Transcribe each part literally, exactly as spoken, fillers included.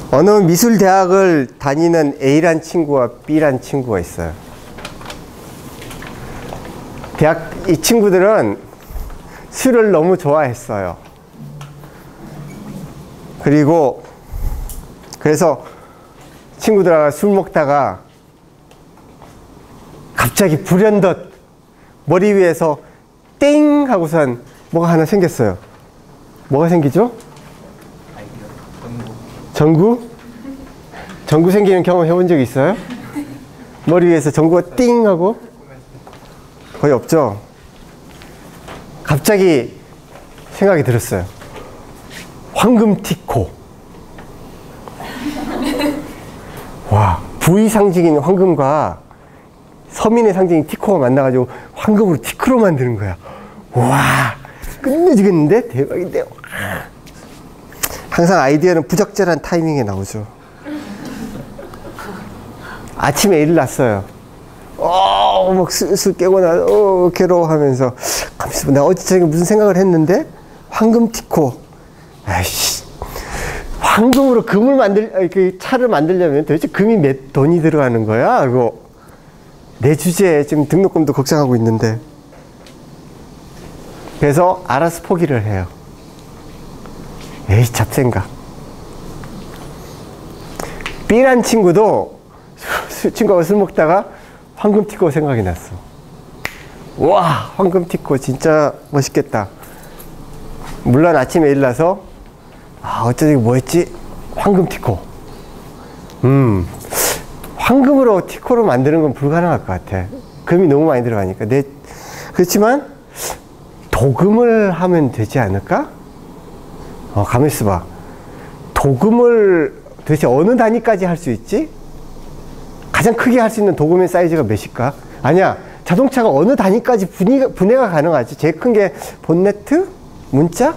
어느 미술대학을 다니는 A란 친구와 B란 친구가 있어요. 대학, 이 친구들은 술을 너무 좋아했어요. 그리고 그래서 친구들하고 술 먹다가 갑자기 불현듯 머리 위에서 땡 하고선 뭐가 하나 생겼어요. 뭐가 생기죠? 전구? 전구 생기는 경험 해본 적 있어요? 머리 위에서 전구가 띵 하고? 거의 없죠? 갑자기 생각이 들었어요. 황금티코. 와, 부의 상징인 황금과 서민의 상징인 티코가 만나가지고 황금으로 티코로 만드는 거야. 와, 끝내주겠는데? 대박인데? 항상 아이디어는 부적절한 타이밍에 나오죠. 아침에 일을 났어요. 어, 막 슬슬 깨고 나, 어, 괴로워하면서. 가만있어, 내가 어제 저녁에 무슨 생각을 했는데? 황금티코. 아이씨. 황금으로 금을 만들, 그 차를 만들려면 도대체 금이 몇 돈이 들어가는 거야? 그리고 내 주제에 지금 등록금도 걱정하고 있는데. 그래서 알아서 포기를 해요. 에이, 잡생각. B란 친구도 친구하고 술 먹다가 황금티코 생각이 났어. 와, 황금티코 진짜 멋있겠다. 물론 아침에 일어나서 아, 어쩌지 뭐 했지? 황금티코. 음, 황금으로 티코로 만드는 건 불가능할 것 같아. 금이 너무 많이 들어가니까. 내, 그렇지만 도금을 하면 되지 않을까? 어, 가만히 있어봐. 도금을 도대체 어느 단위까지 할 수 있지? 가장 크게 할 수 있는 도금의 사이즈가 몇일까? 아니야. 자동차가 어느 단위까지 분해가, 분해가 가능하지? 제일 큰 게 본네트? 문자?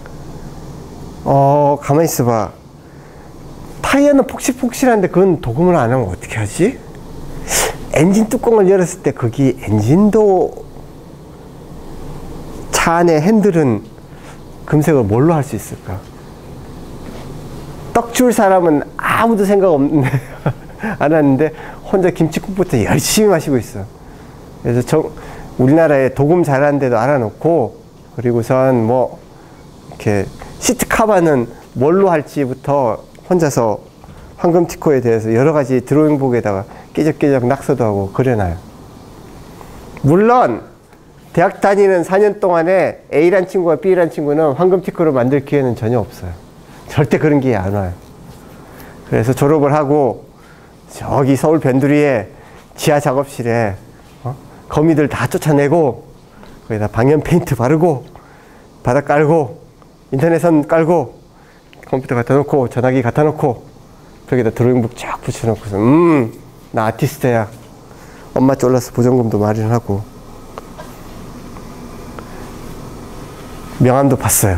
어, 가만히 있어봐. 타이어는 폭실폭실한데 그건 도금을 안 하면 어떻게 하지? 엔진 뚜껑을 열었을 때 거기 엔진도 차 안에 핸들은 금색을 뭘로 할 수 있을까? 떡 줄 사람은 아무도 생각 없는데 안 하는데 혼자 김치국부터 열심히 마시고 있어. 그래서 저, 우리나라에 도금 잘하는 데도 알아놓고, 그리고선 뭐 이렇게 시트 카바는 뭘로 할지부터 혼자서 황금티코에 대해서 여러 가지 드로잉북에다가 깨적깨적 낙서도 하고 그려놔요. 물론 대학 다니는 사 년 동안에 A란 친구와 B란 친구는 황금티코를 만들 기회는 전혀 없어요. 절대 그런 기회 안 와요. 그래서 졸업을 하고 저기 서울 변두리에 지하 작업실에 어? 거미들 다 쫓아내고 거기다 방염 페인트 바르고 바닥 깔고 인터넷선 깔고 컴퓨터 갖다 놓고 전화기 갖다 놓고 거기다 드로잉북 쫙 붙여놓고서 음, 나 아티스트야. 엄마 쫄라서 보전금도 마련하고 명함도 봤어요.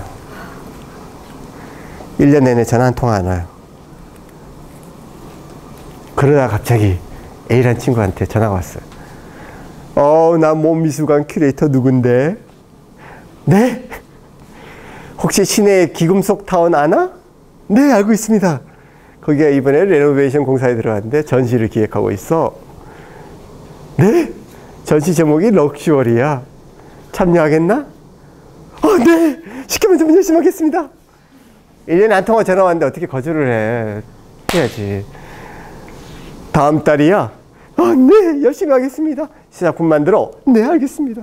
일 년 내내 전화 한 통화 안 와요. 그러다 갑자기 A란 친구한테 전화가 왔어요. 어, 나 몸미술관 큐레이터 누군데? 네? 혹시 시내 기금속 타운 아나? 네, 알고 있습니다. 거기가 이번에 레노베이션 공사에 들어갔는데 전시를 기획하고 있어. 네? 전시 제목이 럭셔리야. 참여하겠나? 어, 네! 시키면 좀 열심히 하겠습니다. 일 년에 한 통화 전화 왔는데 어떻게 거절을 해. 해야지. 다음 달이야? 어, 네! 열심히 하겠습니다. 시작품 만들어? 네, 알겠습니다.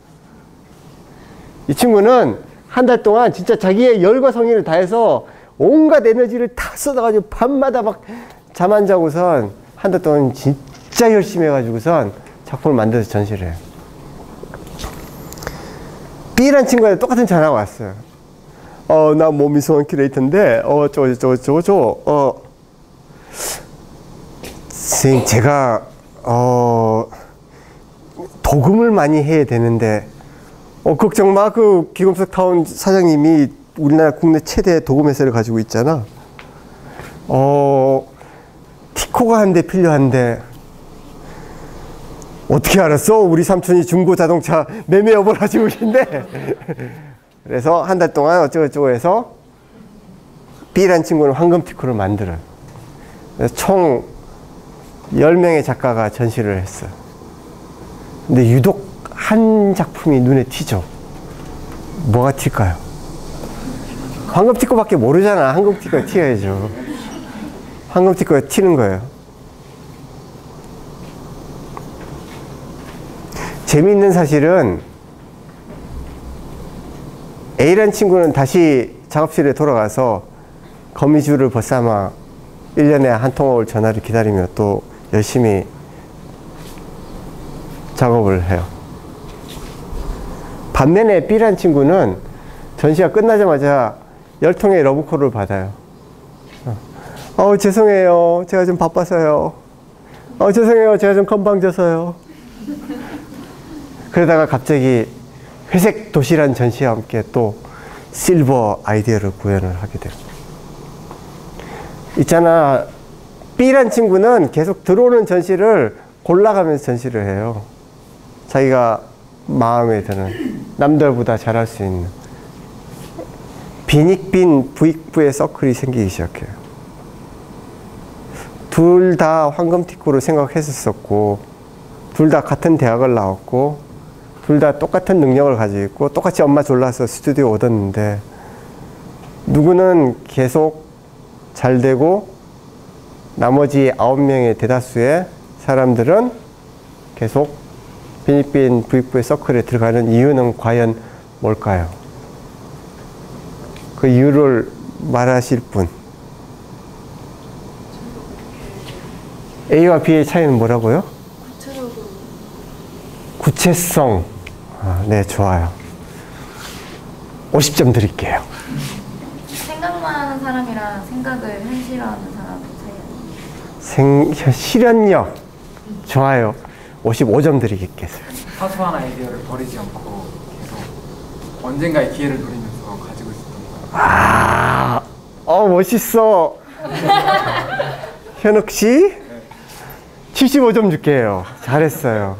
이 친구는 한 달 동안 진짜 자기의 열과 성의를 다해서 온갖 에너지를 다 쏟아가지고 밤마다 막 잠 안 자고선 한 달 동안 진짜 열심히 해가지고선 작품을 만들어서 전시를 해요. B란 친구한테 똑같은 전화가 왔어요. 어, 나 몸미술관 큐레이터인데, 어, 저거, 저거, 저거, 저거, 어. 선생님, 제가, 어, 도금을 많이 해야 되는데, 어, 걱정 마. 그 기금속 타운 사장님이 우리나라 국내 최대 도금 회사를 가지고 있잖아. 어, 티코가 한 대 필요한데, 어떻게 알았어? 우리 삼촌이 중고 자동차 매매업을 하시고 계신데. 그래서 한 달 동안 어쩌고저쩌고 해서 B란 친구는 황금티코를 만들어요. 총 열 명의 작가가 전시를 했어요. 근데 유독 한 작품이 눈에 튀죠. 뭐가 튈까요? 황금티코밖에 모르잖아. 황금티코가 튀어야죠. 황금티코가 튀는 거예요. 재미있는 사실은 A라는 친구는 다시 작업실에 돌아가서 거미줄을 벗삼아 일 년에 한 통 올 전화를 기다리며 또 열심히 작업을 해요. 반면에 B라는 친구는 전시가 끝나자마자 열 통의 러브콜을 받아요. 어, 죄송해요. 제가 좀 바빠서요. 어, 죄송해요. 제가 좀 건방져서요. 그러다가 갑자기 회색 도시란 전시와 함께 또 실버 아이디어를 구현을 하게 돼요. 있잖아, B란 친구는 계속 들어오는 전시를 골라가면서 전시를 해요. 자기가 마음에 드는, 남들보다 잘할 수 있는. 빈익빈 부익부의 서클이 생기기 시작해요. 둘 다 황금티코로 생각했었고, 둘 다 같은 대학을 나왔고, 둘 다 똑같은 능력을 가지고 있고, 똑같이 엄마 졸라서 스튜디오 얻었는데, 누구는 계속 잘 되고, 나머지 아홉 명의 대다수의 사람들은 계속 빈익빈 부익부의 서클에 들어가는 이유는 과연 뭘까요? 그 이유를 말하실 분. A와 B의 차이는 뭐라고요? 구체적으로. 구체성. 아, 네, 좋아요. 오십 점 드릴게요. 생각만 하는 사람이랑 생각을 현실화하는 사람의 차이 아니에요? 생, 실현력. 좋아요. 오십오 점 드리겠습니다. 사소한 아이디어를 버리지 않고 계속 언젠가의 기회를 노리면서 가지고 있었던 거예요. 아, 어, 멋있어. 현욱 씨? 네. 칠십오 점 줄게요. 잘했어요.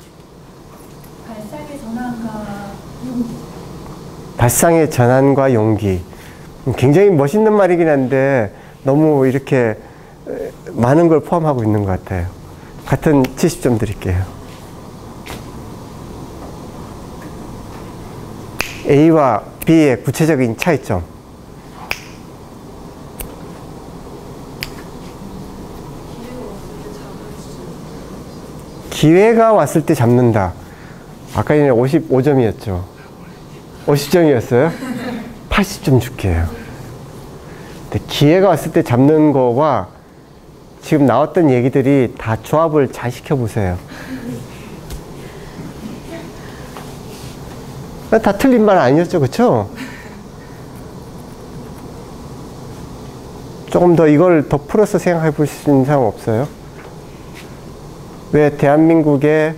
발상의 전환과 용기. 발상의 전환과 용기. 굉장히 멋있는 말이긴 한데 너무 이렇게 많은 걸 포함하고 있는 것 같아요. 같은 칠십 점 드릴게요. A와 B의 구체적인 차이점. 기회가 왔을 때 잡는다. 아까 전에 오십오 점이었죠. 오십 점이었어요? 팔십 점 줄게요. 근데 기회가 왔을 때 잡는 거와 지금 나왔던 얘기들이 다 조합을 잘 시켜보세요. 다 틀린 말 아니었죠, 그쵸? 조금 더 이걸 더 풀어서 생각해 볼 수 있는 사람 없어요? 왜 대한민국의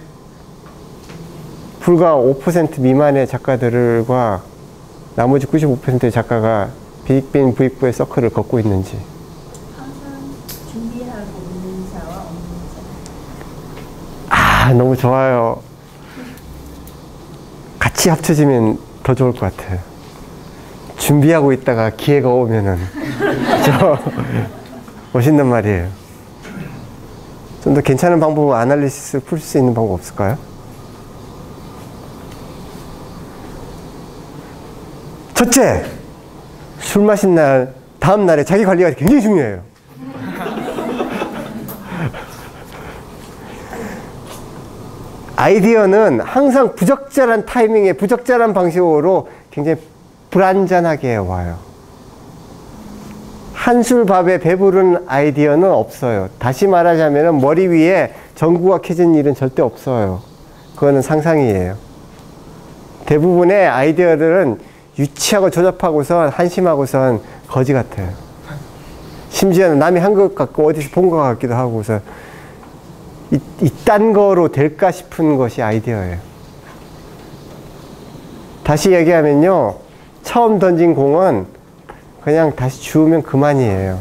불과 오 퍼센트 미만의 작가들과 나머지 구십오 퍼센트의 작가가 빈익빈 부익부의 서클을 걷고 있는지. 항상 준비하고 있는 자와 없는 자. 아, 너무 좋아요. 같이 합쳐지면 더 좋을 것 같아요. 준비하고 있다가 기회가 오면은. 그죠? 멋있는 말이에요. 좀 더 괜찮은 방법, 아날리시스를 풀 수 있는 방법 없을까요? 첫째, 술 마신 날, 다음 날에 자기 관리가 굉장히 중요해요. 아이디어는 항상 부적절한 타이밍에 부적절한 방식으로 굉장히 불안전하게 와요. 한술밥에 배부른 아이디어는 없어요. 다시 말하자면 머리 위에 전구가 켜진 일은 절대 없어요. 그거는 상상이에요. 대부분의 아이디어들은 유치하고 조잡하고선 한심하고선 거지 같아요. 심지어는 남이 한 것 같고 어디서 본 것 같기도 하고서 이, 이딴 거로 될까 싶은 것이 아이디어예요. 다시 얘기하면요, 처음 던진 공은 그냥 다시 주우면 그만이에요.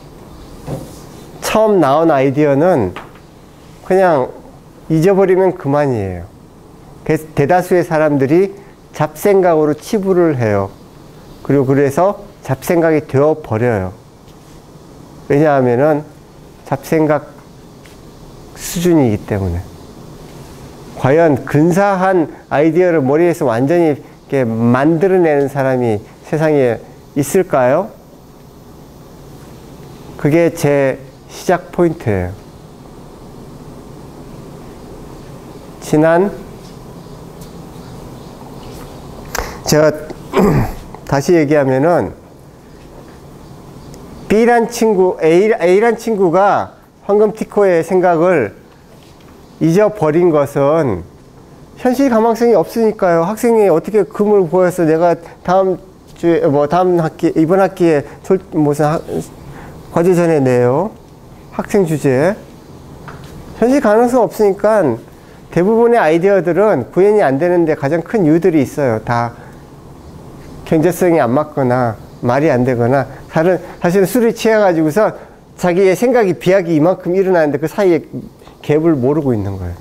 처음 나온 아이디어는 그냥 잊어버리면 그만이에요. 그래서 대다수의 사람들이 잡생각으로 치부를 해요. 그리고 그래서 잡생각이 되어버려요. 왜냐하면은 잡생각 수준이기 때문에. 과연 근사한 아이디어를 머리에서 완전히 이렇게 만들어내는 사람이 세상에 있을까요? 그게 제 시작 포인트예요. 지난 제가 다시 얘기하면은 B란 친구, A, A란 친구가 황금티코의 생각을 잊어버린 것은 현실 가망성이 없으니까요. 학생이 어떻게 금을 보여서 내가 다음 주에, 뭐, 다음 학기, 이번 학기에 졸, 무슨 하, 과제 전에 내요. 학생 주제에. 현실 가능성 없으니까 대부분의 아이디어들은 구현이 안 되는데 가장 큰 이유들이 있어요. 다 경제성이 안 맞거나 말이 안 되거나 다른, 사실은 술을 취해가지고서 자기의 생각이 비약이 이만큼 일어나는데 그 사이에 갭을 모르고 있는 거예요.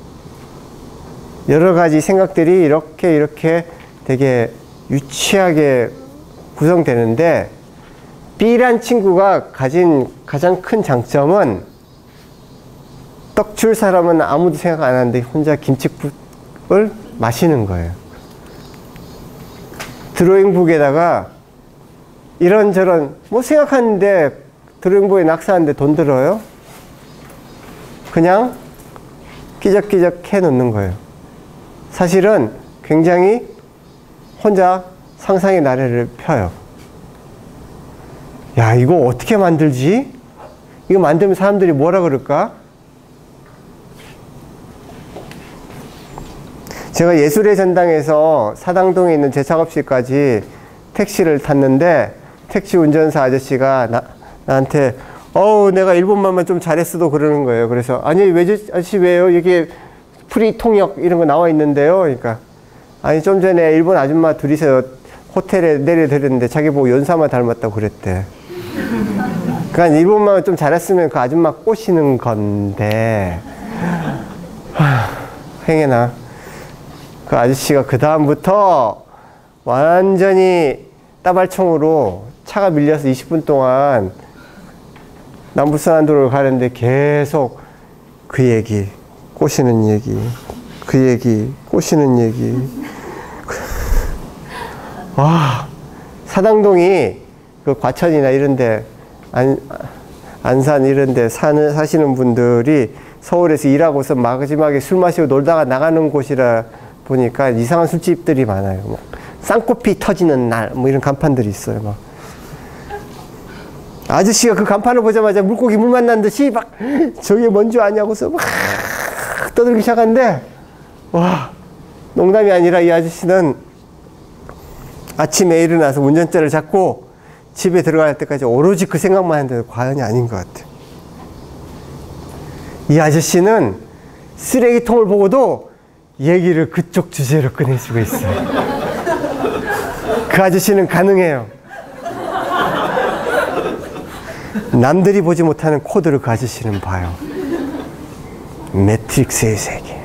여러 가지 생각들이 이렇게 이렇게 되게 유치하게 구성되는데 B란 친구가 가진 가장 큰 장점은 떡 줄 사람은 아무도 생각 안 하는데 혼자 김치국을 마시는 거예요. 드로잉북에다가 이런저런 뭐 생각하는데 드로잉북에 낙서하는데 돈 들어요? 그냥 끼적끼적 해 놓는 거예요. 사실은 굉장히 혼자 상상의 나래를 펴요. 야, 이거 어떻게 만들지? 이거 만들면 사람들이 뭐라 그럴까? 제가 예술의 전당에서 사당동에 있는 제 작업실까지 택시를 탔는데 택시 운전사 아저씨가 나, 나한테 어우 내가 일본말만 좀 잘했어도 그러는 거예요. 그래서 아니 왜 아저씨 왜요? 여기 프리 통역 이런 거 나와 있는데요. 그러니까 아니 좀 전에 일본 아줌마 둘이서 호텔에 내려드렸는데 자기 보고 연사마 닮았다고 그랬대. 그러니까 일본말 좀 잘했으면 그 아줌마 꼬시는 건데 하, 행여나 그 아저씨가 그 다음부터 완전히 따발총으로 차가 밀려서 이십 분 동안 남부산도로를 가는데 계속 그 얘기, 꼬시는 얘기, 그 얘기, 꼬시는 얘기. 와, 사당동이 그 과천이나 이런데, 안, 안산 이런데 사는, 사시는 분들이 서울에서 일하고서 마지막에 술 마시고 놀다가 나가는 곳이라 보니까 이상한 술집들이 많아요. 뭐 쌍코피 터지는 날, 뭐 이런 간판들이 있어요. 막. 아저씨가 그 간판을 보자마자 물고기 물 만난 듯이 막 저게 뭔 줄 아냐고서 막 떠들기 시작하는데, 와, 농담이 아니라 이 아저씨는 아침에 일어나서 운전대를 잡고 집에 들어갈 때까지 오로지 그 생각만 했는데 과연이 아닌 것 같아요. 이 아저씨는 쓰레기통을 보고도 얘기를 그쪽 주제로 꺼내주고 있어요. 그 아저씨는 가능해요. 남들이 보지 못하는 코드를 그 아저씨는 봐요. 매트릭스의 세계.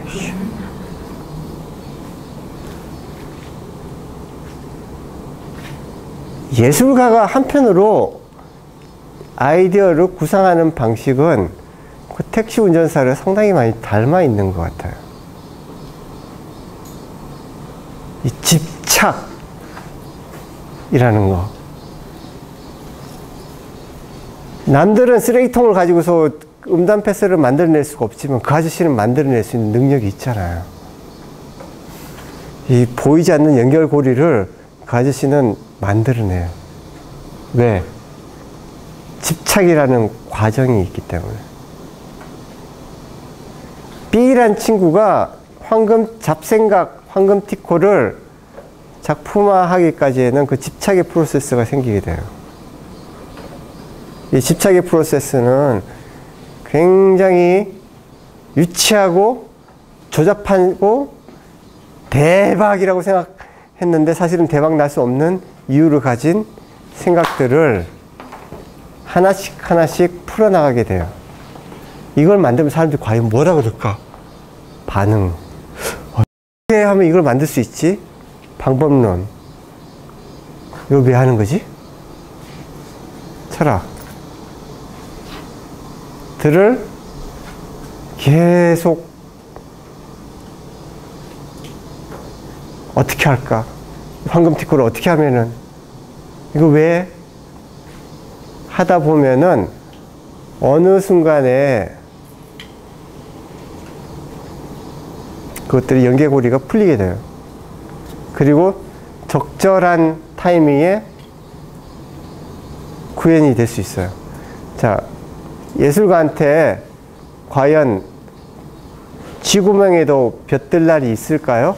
예술가가 한편으로 아이디어를 구상하는 방식은 그 택시 운전사를 상당히 많이 닮아 있는 것 같아요. 이 집착이라는 거. 남들은 쓰레기통을 가지고서 음담 패스를 만들어낼 수가 없지만 그 아저씨는 만들어낼 수 있는 능력이 있잖아요. 이 보이지 않는 연결고리를 그 아저씨는 만들어내요. 왜? 집착이라는 과정이 있기 때문에. B란 친구가 황금 잡생각, 황금티코를 작품화하기까지에는 그 집착의 프로세스가 생기게 돼요. 이 집착의 프로세스는 굉장히 유치하고 조잡하고 대박이라고 생각했는데 사실은 대박 날 수 없는 이유를 가진 생각들을 하나씩 하나씩 풀어나가게 돼요. 이걸 만들면 사람들이 과연 뭐라 그럴까? 반응. 어떻게 하면 이걸 만들 수 있지? 방법론. 이거 왜 하는 거지? 철학. 계속 어떻게 할까? 황금 티코를 어떻게 하면은, 이거 왜? 하다 보면은 어느 순간에 그것들이 연계고리가 풀리게 돼요. 그리고 적절한 타이밍에 구현이 될 수 있어요. 자, 예술가한테 과연 쥐구멍에도 볕들 날이 있을까요?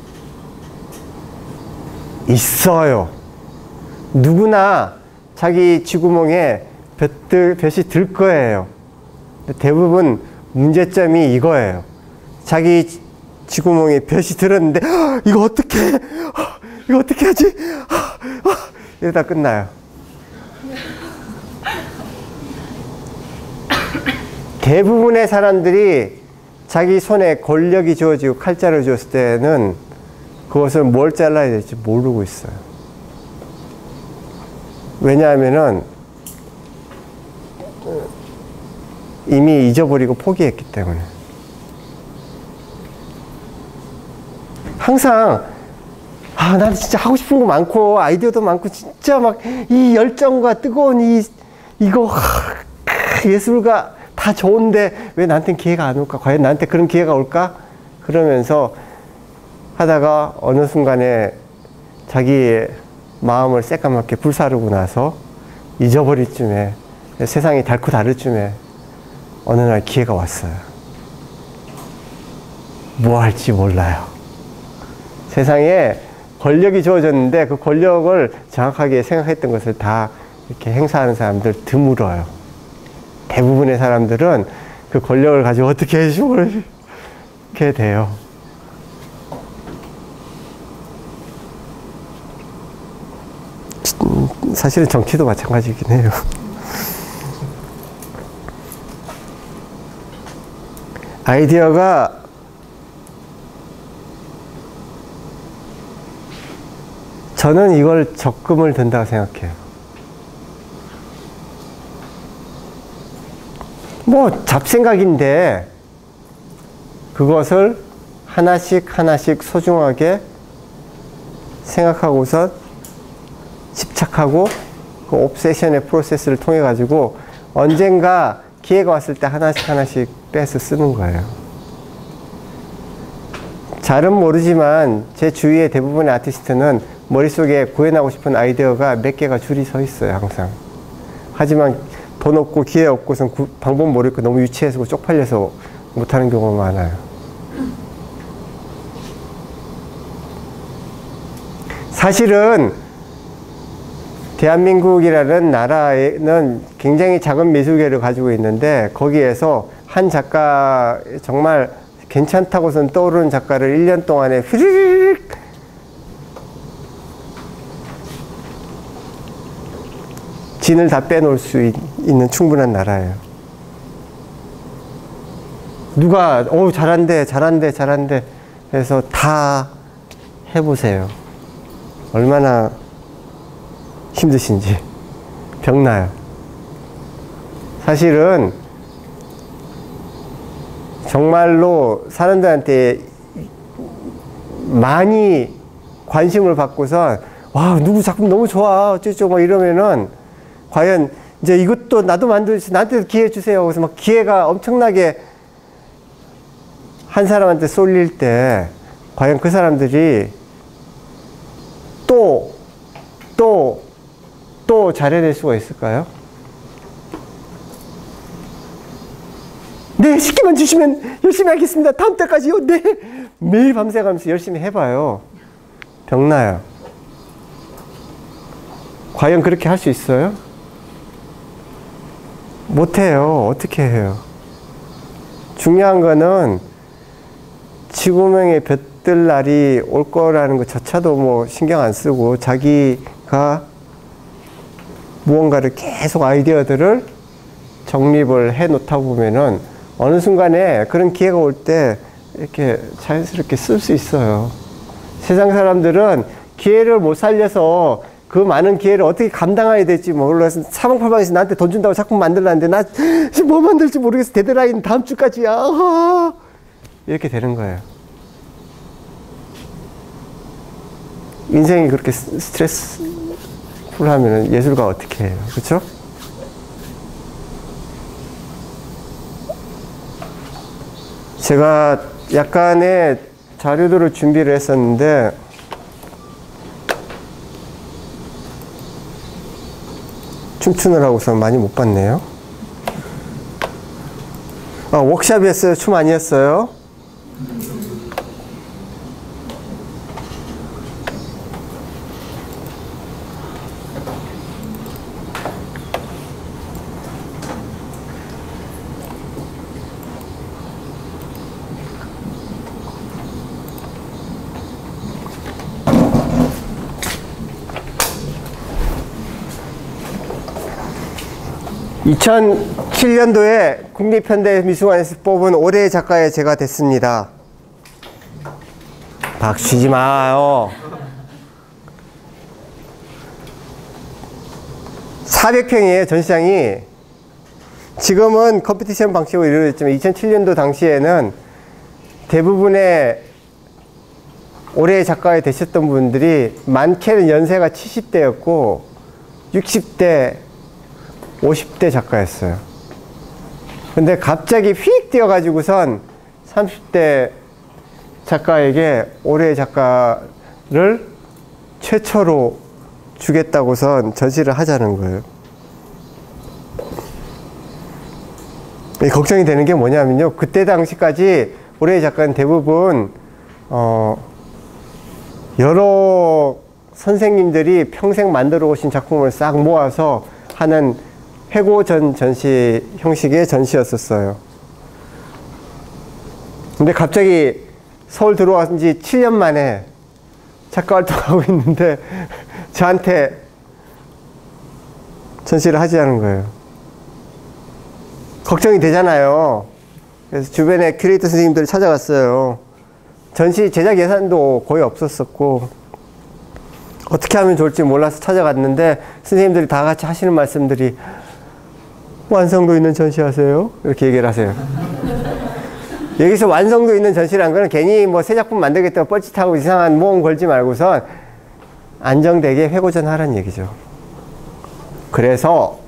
있어요. 누구나 자기 쥐구멍에 볕들, 볕이 들 거예요. 대부분 문제점이 이거예요. 자기 쥐구멍에 볕이 들었는데 이거 어떻게 해? 이거 어떻게 하지? 이러다 끝나요. 대부분의 사람들이 자기 손에 권력이 주어지고 칼자를 주었을 때는 그것을 뭘 잘라야 될지 모르고 있어요. 왜냐하면은 이미 잊어버리고 포기했기 때문에. 항상 아, 난 진짜 하고 싶은 거 많고 아이디어도 많고 진짜 막 이 열정과 뜨거운 이 이거 하, 예술가 다 좋은데 왜 나한테는 기회가 안 올까? 과연 나한테 그런 기회가 올까? 그러면서 하다가 어느 순간에 자기의 마음을 새까맣게 불사르고 나서 잊어버릴 쯤에, 세상이 닳고 다를 쯤에 어느 날 기회가 왔어요. 뭐 할지 몰라요. 세상에 권력이 주어졌는데 그 권력을 정확하게 생각했던 것을 다 이렇게 행사하는 사람들 드물어요. 대부분의 사람들은 그 권력을 가지고 어떻게 해주게 돼요. 사실은 정치도 마찬가지긴 해요. 아이디어가 저는 이걸 적금을 든다고 생각해요. 뭐 잡생각인데 그것을 하나씩 하나씩 소중하게 생각하고서 집착하고 그 옵세션의 프로세스를 통해 가지고 언젠가 기회가 왔을 때 하나씩 하나씩 빼서 쓰는 거예요. 잘은 모르지만 제 주위의 대부분의 아티스트는 머릿속에 구현하고 싶은 아이디어가 몇 개가 줄이 서 있어요, 항상. 하지만 돈 없고 기회 없고선 구, 방법 모르고 너무 유치해서 쪽팔려서 못하는 경우가 많아요. 사실은 대한민국이라는 나라에는 굉장히 작은 미술계를 가지고 있는데 거기에서 한 작가 정말 괜찮다고선 떠오르는 작가를 일 년 동안에 휘리릭 진을 다 빼놓을 수 있, 있는 충분한 나라예요. 누가 어 잘한대 잘한대 잘한대 해서 다 해보세요. 얼마나 힘드신지. 병나요. 사실은 정말로 사람들한테 많이 관심을 받고서 와 누구 작품 너무 좋아 어쩌고 막 이러면은 과연 이제 이것도 나도 만들지 나한테도 기회 주세요. 그래서 막 기회가 엄청나게 한 사람한테 쏠릴 때 과연 그 사람들이 또 또 또 잘해낼 수가 있을까요? 네, 시키만 주시면 열심히 하겠습니다. 다음 달까지요. 네. 매일 밤새가면서 열심히 해봐요. 병나요. 과연 그렇게 할 수 있어요? 못해요. 어떻게 해요? 중요한 거는 지구명에 볕들 날이 올 거라는 것조차도 뭐 신경 안 쓰고 자기가 무언가를 계속 아이디어들을 정립을 해 놓다 보면은 어느 순간에 그런 기회가 올 때 이렇게 자연스럽게 쓸 수 있어요. 세상 사람들은 기회를 못 살려서 그 많은 기회를 어떻게 감당해야 될지 몰라서 사방팔방에서 나한테 돈 준다고 작품 만들라는데 나 뭐 만들지 모르겠어. 데드라인 다음 주까지야. 아, 이렇게 되는 거예요. 인생이 그렇게 스트레스풀하면 예술가 어떻게 해요? 그렇죠? 제가 약간의 자료들을 준비를 했었는데 춤추느라고서 많이 못 봤네요. 아, 워크샵이었어요? 춤 아니었어요? 이천칠 년도에 국립현대미술관에서 뽑은 올해의 작가에 제가 됐습니다. 박수 치지 마요. 사백 평이에요, 전시장이. 지금은 컴피티션 방식으로 이루어졌지만 이천칠 년도 당시에는 대부분의 올해의 작가에 되셨던 분들이 많게는 연세가 칠십 대였고 육십 대, 오십 대 작가였어요. 근데 갑자기 휙 뛰어가지고선 삼십 대 작가에게 올해의 작가를 최초로 주겠다고선 전시를 하자는 거예요. 걱정이 되는 게 뭐냐면요. 그때 당시까지 올해의 작가는 대부분 어 여러 선생님들이 평생 만들어 오신 작품을 싹 모아서 하는 회고전 전시 형식의 전시였었어요. 근데 갑자기 서울 들어온 지 칠 년 만에 작가 활동하고 있는데 저한테 전시를 하자는 거예요. 걱정이 되잖아요. 그래서 주변에 큐레이터 선생님들 찾아갔어요. 전시 제작 예산도 거의 없었었고 어떻게 하면 좋을지 몰라서 찾아갔는데 선생님들이 다 같이 하시는 말씀들이 완성도 있는 전시하세요? 이렇게 얘기를 하세요. 여기서 완성도 있는 전시라는 거는 괜히 뭐 새 작품 만들겠다고 뻘짓하고 이상한 모험 걸지 말고선 안정되게 회고전 하라는 얘기죠. 그래서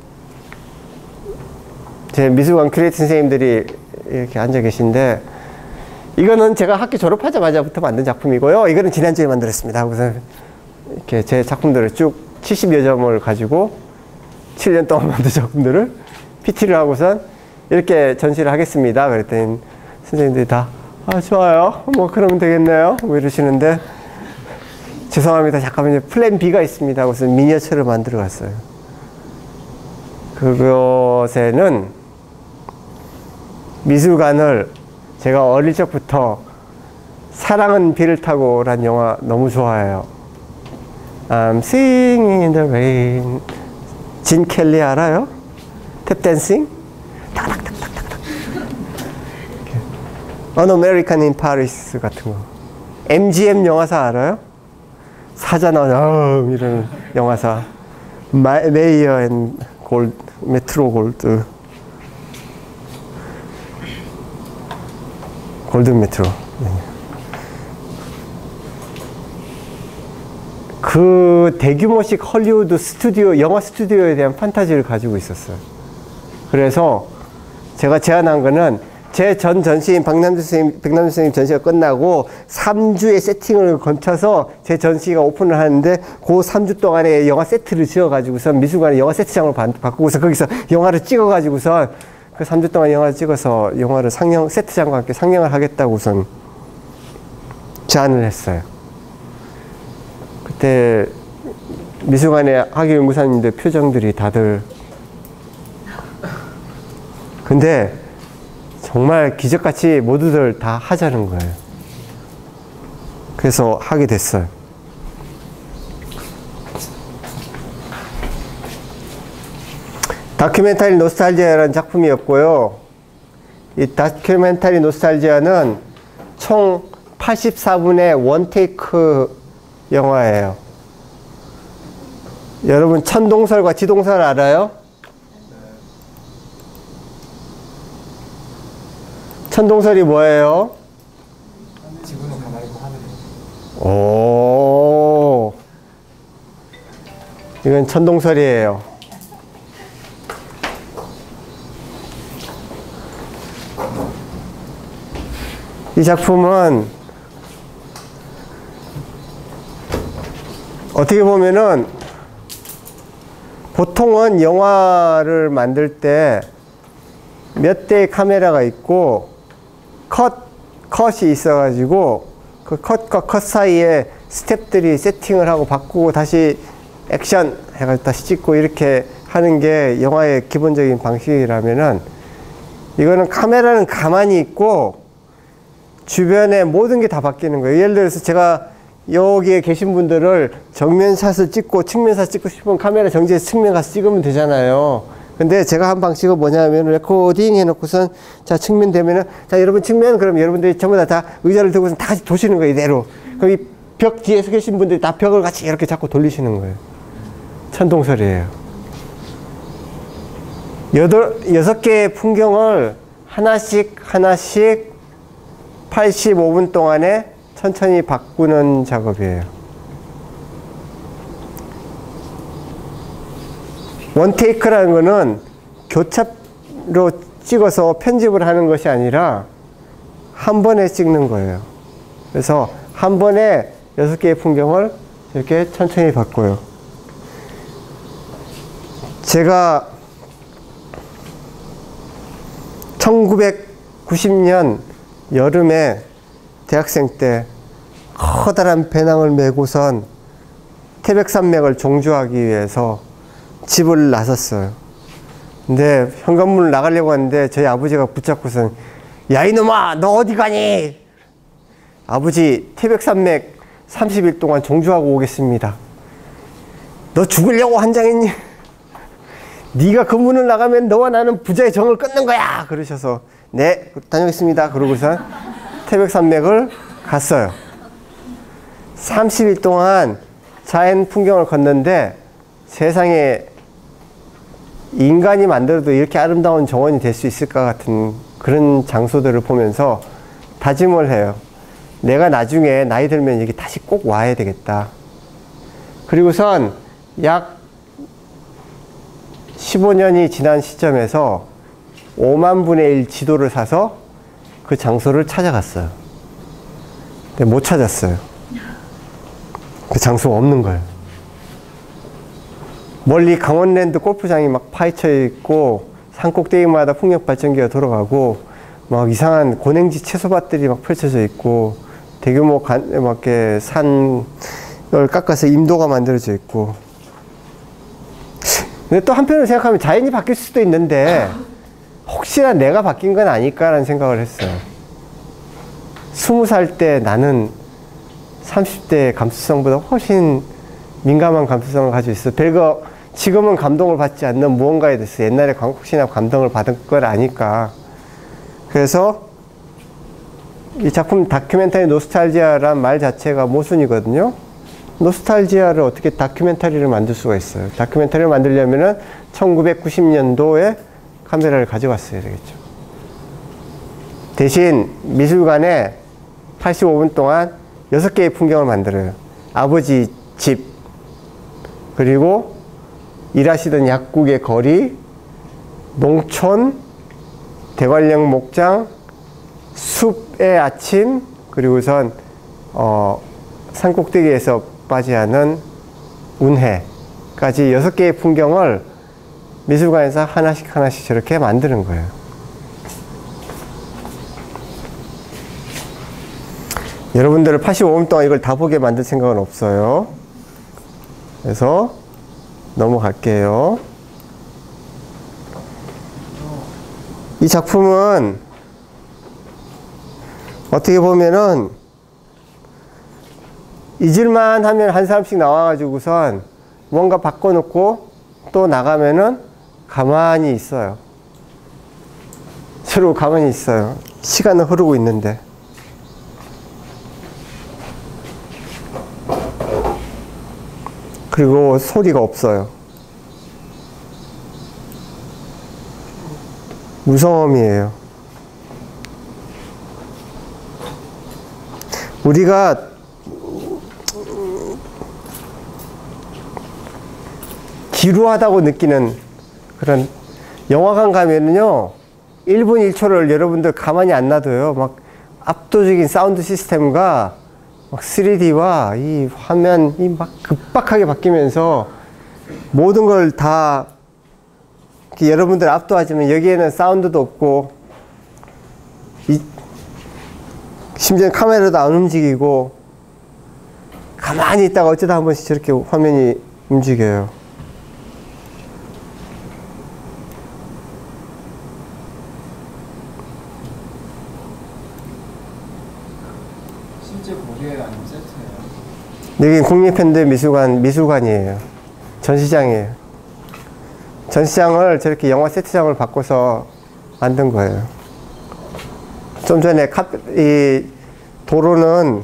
제 미술관 큐레이터 선생님들이 이렇게 앉아 계신데 이거는 제가 학교 졸업하자마자부터 만든 작품이고요. 이거는 지난주에 만들었습니다. 하고서 이렇게 제 작품들을 쭉 칠십여 점을 가지고 칠 년 동안 만든 작품들을 피티를 하고선 이렇게 전시를 하겠습니다. 그랬더니 선생님들이 다 아, 좋아요. 뭐 그러면 되겠네요. 뭐 이러시는데 죄송합니다. 잠깐만요. 플랜 B가 있습니다. 하고서 미니어처를 만들어 갔어요. 그것에는 미술관을 제가 어릴 적부터 사랑은 비를 타고 란 영화 너무 좋아해요. I'm singing in the rain. 진 켈리 알아요? 탭댄싱? 탁탁탁탁탁탁. An American in Paris 같은 거. 엠지엠 영화사 알아요? 사자나 어, 이런 영화사. 메이어 앤 골드, 메트로 골드. 골든 메트로. 그 대규모식 헐리우드 스튜디오, 영화 스튜디오에 대한 판타지를 가지고 있었어요. 그래서 제가 제안한 거는 제 전 전시인 박남주 선생님, 백남주 선생님 전시가 끝나고 삼 주의 세팅을 거쳐서 제 전시가 오픈을 하는데 그 삼 주 동안에 영화 세트를 지어가지고서 미술관에 영화 세트장으로 바꾸고서 거기서 영화를 찍어가지고서 그 삼 주 동안 영화를 찍어서 영화를 상영, 세트장과 함께 상영을 하겠다고 우선 제안을 했어요. 그때 미술관의 학예연구사님들 표정들이 다들 근데 정말 기적같이 모두들 다 하자는 거예요. 그래서 하게 됐어요. 다큐멘터리 노스탈지아라는 작품이었고요. 이 다큐멘터리 노스탈지아는 총 팔십사 분의 원테이크 영화예요. 여러분 천동설과 지동설 알아요? 천동설이 뭐예요? 지구는 가만히 있고 하늘이. 오, 이건 천동설이에요. 이 작품은 어떻게 보면은 보통은 영화를 만들 때 몇 대의 카메라가 있고 컷, 컷이 있어가지고 그 컷과 컷 사이에 스텝들이 세팅을 하고 바꾸고 다시 액션 해가지고 다시 찍고 이렇게 하는 게 영화의 기본적인 방식이라면은 이거는 카메라는 가만히 있고 주변에 모든 게 다 바뀌는 거예요. 예를 들어서 제가 여기에 계신 분들을 정면샷을 찍고 측면샷 찍고 싶으면 카메라 정지해서 측면 가서 찍으면 되잖아요. 근데 제가 한 방식은 뭐냐면 레코딩 해놓고선 자 측면 되면은 자 여러분 측면 그럼 여러분들이 전부 다, 다 의자를 들고서 다 같이 도시는 거예요. 이대로. 그럼 이 벽 뒤에서 계신 분들이 다 벽을 같이 이렇게 자꾸 돌리시는 거예요. 천동설이에요. 여덟, 여섯 개의 풍경을 하나씩 하나씩 팔십오 분 동안에 천천히 바꾸는 작업이에요. 원테이크라는 거는 교차로 찍어서 편집을 하는 것이 아니라 한 번에 찍는 거예요. 그래서 한 번에 여섯 개의 풍경을 이렇게 천천히 바꿔요. 제가 천구백구십 년 여름에 대학생 때 커다란 배낭을 메고선 태백산맥을 종주하기 위해서 집을 나섰어요. 근데 현관문을 나가려고 하는데 저희 아버지가 붙잡고선 야 이놈아 너 어디 가니? 아버지 태백산맥 삼십 일 동안 종주하고 오겠습니다. 너 죽으려고 한장했니? 네가 그 문을 나가면 너와 나는 부자의 정을 끊는 거야. 그러셔서 네 다녀오겠습니다. 그러고서 태백산맥을 갔어요. 삼십 일 동안 자연 풍경을 걷는데 세상에 인간이 만들어도 이렇게 아름다운 정원이 될 수 있을까 같은 그런 장소들을 보면서 다짐을 해요. 내가 나중에 나이 들면 여기 다시 꼭 와야 되겠다. 그리고선 약 십오 년이 지난 시점에서 오만 분의 일 지도를 사서 그 장소를 찾아갔어요. 근데 못 찾았어요. 그 장소가 없는 거예요. 멀리 강원랜드 골프장이 막 파헤쳐 있고 산꼭대기마다 풍력발전기가 돌아가고 막 이상한 고냉지 채소밭들이 막 펼쳐져 있고 대규모 간, 막 이렇게 산을 깎아서 임도가 만들어져 있고. 근데 또 한편으로 생각하면 자연이 바뀔 수도 있는데 혹시나 내가 바뀐 건 아닐까라는 생각을 했어요. 스무 살 때 나는 삼십 대의 감수성보다 훨씬 민감한 감수성을 가지고 있어. 별거 지금은 감동을 받지 않는 무언가에 대해서 옛날에 혹시나 감동을 받은 걸 아니까. 그래서 이 작품 다큐멘터리 노스탈지아란 말 자체가 모순이거든요. 노스탈지아를 어떻게 다큐멘터리를 만들 수가 있어요. 다큐멘터리를 만들려면은 천구백구십 년도에 카메라를 가져갔어야 되겠죠. 대신 미술관에 팔십오 분 동안 여섯 개의 풍경을 만들어요. 아버지 집, 그리고 일하시던 약국의 거리, 농촌, 대관령 목장, 숲의 아침, 그리고선 어, 산꼭대기에서 빠지하는 운해까지 여섯 개의 풍경을 미술관에서 하나씩 하나씩 저렇게 만드는 거예요. 여러분들을 팔십오 분 동안 이걸 다 보게 만들 생각은 없어요. 그래서 넘어갈게요. 이 작품은 어떻게 보면은 잊을만 하면 한 사람씩 나와가지고선 뭔가 바꿔놓고 또 나가면은 가만히 있어요. 서로 가만히 있어요. 시간은 흐르고 있는데. 그리고 소리가 없어요. 무성음이에요. 우리가 지루하다고 느끼는 그런 영화관 가면은요, 일 분 일 초를 여러분들 가만히 안 놔둬요. 막 압도적인 사운드 시스템과 막 쓰리디와 이 화면이 막 급박하게 바뀌면서 모든 걸 다 여러분들 압도하지만 여기에는 사운드도 없고, 이 심지어 카메라도 안 움직이고, 가만히 있다가 어쩌다 한 번씩 저렇게 화면이 움직여요. 실제 무료예요, 아니면 세트예요? 여기 국립현대미술관, 미술관이에요. 전시장이에요. 전시장을 저렇게 영화 세트장을 바꿔서 만든 거예요. 좀 전에 카, 이 도로는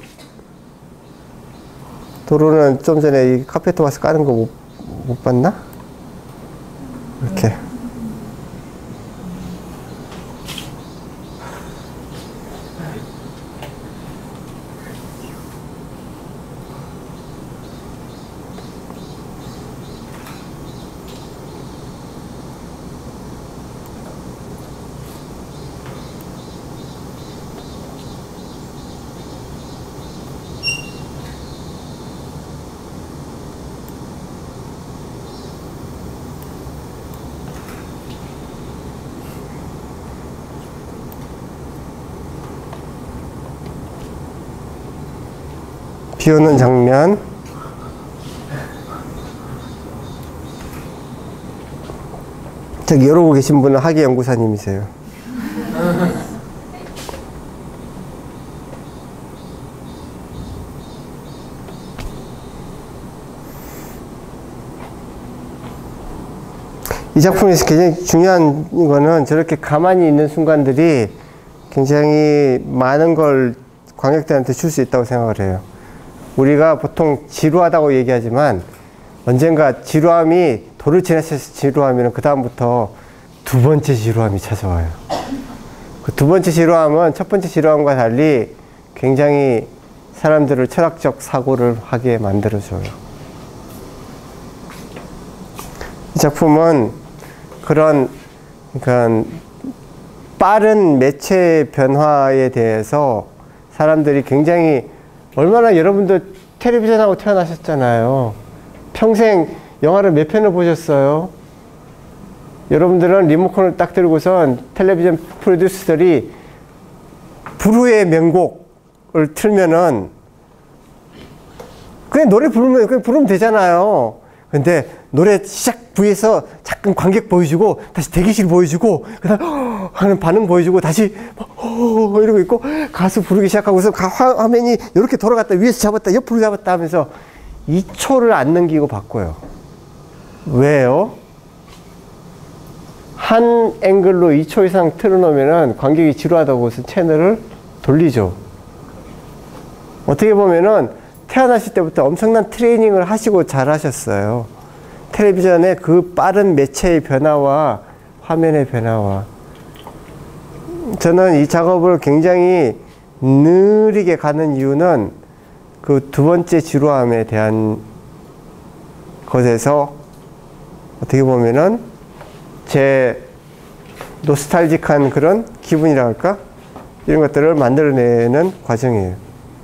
도로는 좀 전에 이 카페트 와서 까는 거 못, 못 봤나? 이렇게. 비 오는 장면. 저기 이러고 계신 분은 학예 연구사님이세요. 이 작품에서 굉장히 중요한 거는 저렇게 가만히 있는 순간들이 굉장히 많은 걸 관객들한테 줄 수 있다고 생각을 해요. 우리가 보통 지루하다고 얘기하지만 언젠가 지루함이 도를 지나쳐서 지루하면 그 다음부터 두 번째 지루함이 찾아와요. 그 두 번째 지루함은 첫 번째 지루함과 달리 굉장히 사람들을 철학적 사고를 하게 만들어줘요. 이 작품은 그런 그러니까 빠른 매체 변화에 대해서 사람들이 굉장히 얼마나 여러분들 텔레비전하고 태어나셨잖아요. 평생 영화를 몇 편을 보셨어요? 여러분들은 리모컨을 딱 들고선 텔레비전 프로듀서들이 불후의 명곡을 틀면은 그냥 노래 부르면 그냥 부르면 되잖아요. 근데 노래 시작 부에서 잠깐 관객 보여주고 다시 대기실 보여주고 그다음 하는 반응 보여주고 다시 어 이러고 있고 가수 부르기 시작하고서 화면이 이렇게 돌아갔다 위에서 잡았다 옆으로 잡았다 하면서 이 초를 안 넘기고 바꿔요. 왜요? 한 앵글로 이 초 이상 틀어놓으면은 관객이 지루하다고 해서 채널을 돌리죠. 어떻게 보면은 태어나실 때부터 엄청난 트레이닝을 하시고 잘 하셨어요. 텔레비전의 그 빠른 매체의 변화와 화면의 변화와. 저는 이 작업을 굉장히 느리게 가는 이유는 그 두 번째 지루함에 대한 것에서 어떻게 보면은 제 노스탈직한 그런 기분이라 할까? 이런 것들을 만들어내는 과정이에요.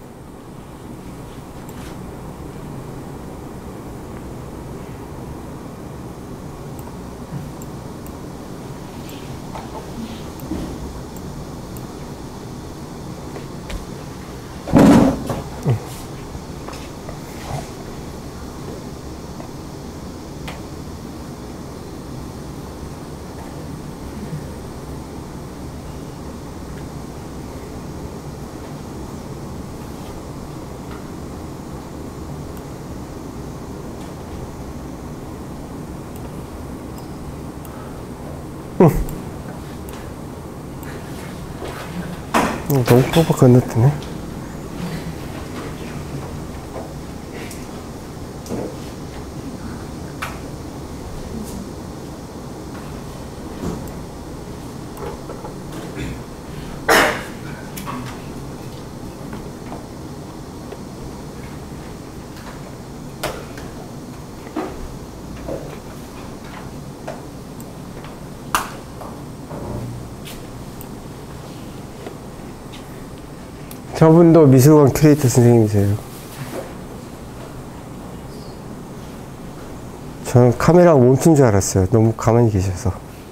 응. 너무 뻑뻑 건너뜨네. 저분도 미술관 큐레이터 선생님이세요. 저는 카메라가 멈춘 줄 알았어요. 너무 가만히 계셔서.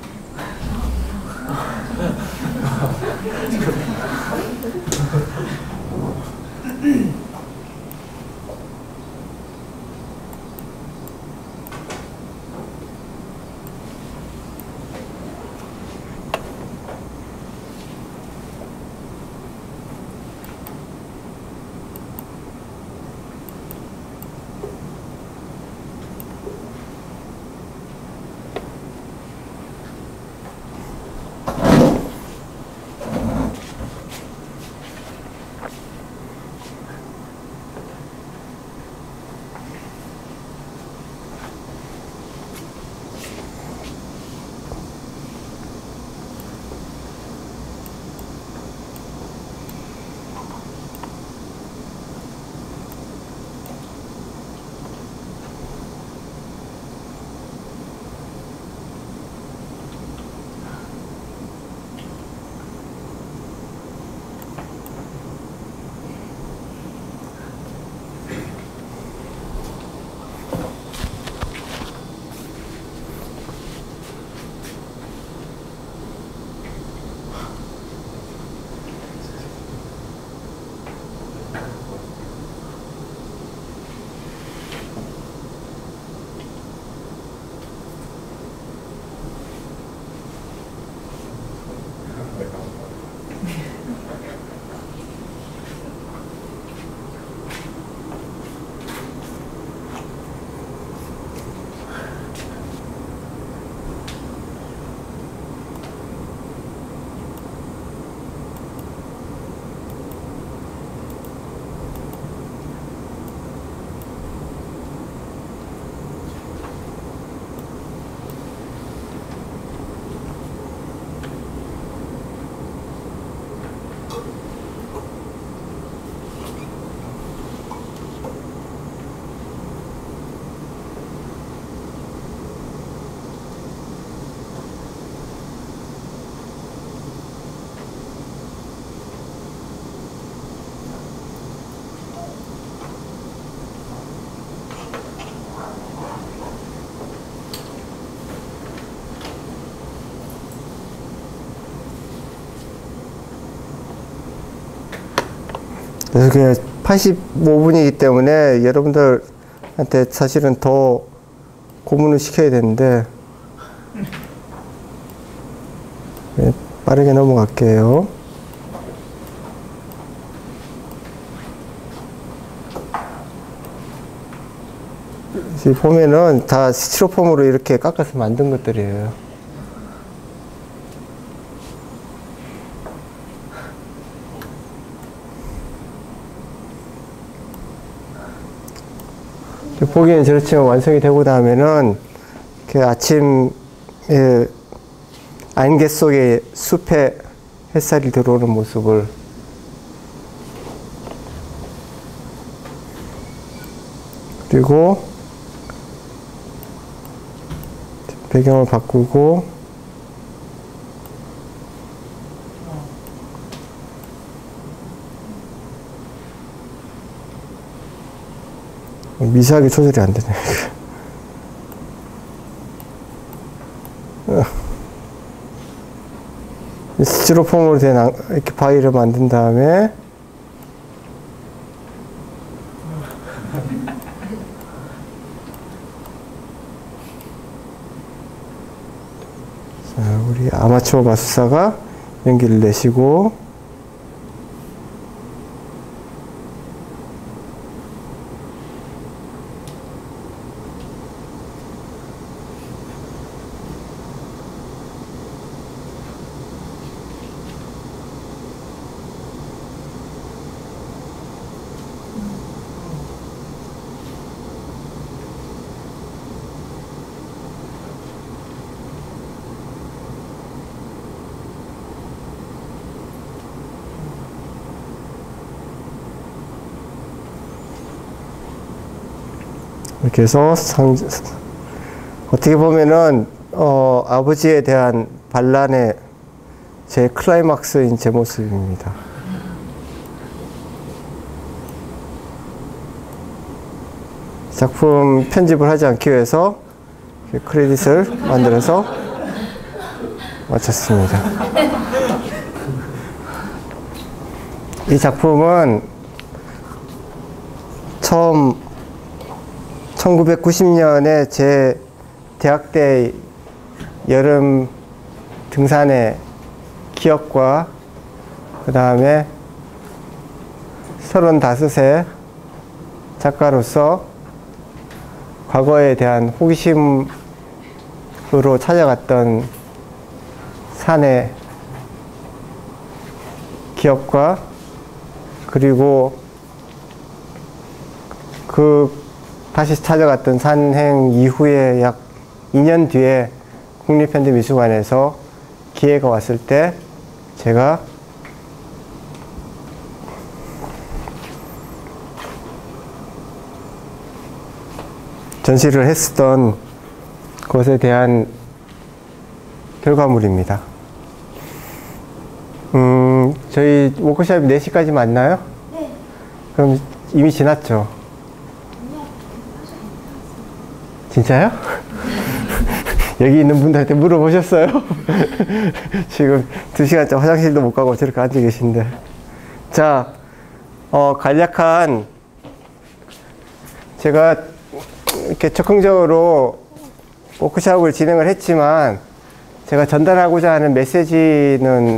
그래서 그냥 팔십오 분이기 때문에 여러분들한테 사실은 더 고문을 시켜야 되는데 네, 빠르게 넘어갈게요. 지금 보면은 다 스티로폼으로 이렇게 깎아서 만든 것들이에요. 보기에는 저렇지만 완성이 되고 나면은 그 아침 예, 안개 속에 숲에 햇살이 들어오는 모습을 그리고 배경을 바꾸고 미세하게 조절이 안 되네. 스티로폼으로 된 이렇게 바위를 만든 다음에 자, 우리 아마추어 마술사가 연기를 내시고 이렇게 해서 상, 어떻게 보면은 어, 아버지에 대한 반란의 제 클라이막스인 제 모습입니다. 작품 편집을 하지 않기 위해서 크레딧을 만들어서 마쳤습니다. 이 작품은 처음 천구백구십 년에 제 대학 때 여름 등산의 기억과 그 다음에 서른다섯의 작가로서 과거에 대한 호기심으로 찾아갔던 산의 기억과 그리고 그 다시 찾아갔던 산행 이후에 약 이 년 뒤에 국립현대미술관에서 기회가 왔을 때 제가 전시를 했었던 것에 대한 결과물입니다. 음, 저희 워크숍이 네 시까지 맞나요? 네. 그럼 이미 지났죠? 진짜요? 여기 있는 분들한테 물어보셨어요? 지금 두 시간째 화장실도 못 가고 저렇게 앉아 계신데. 자, 어, 간략한, 제가 이렇게 적극적으로 워크숍을 진행을 했지만, 제가 전달하고자 하는 메시지는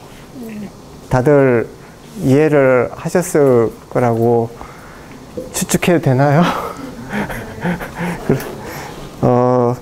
다들 이해를 하셨을 거라고 추측해도 되나요? 어,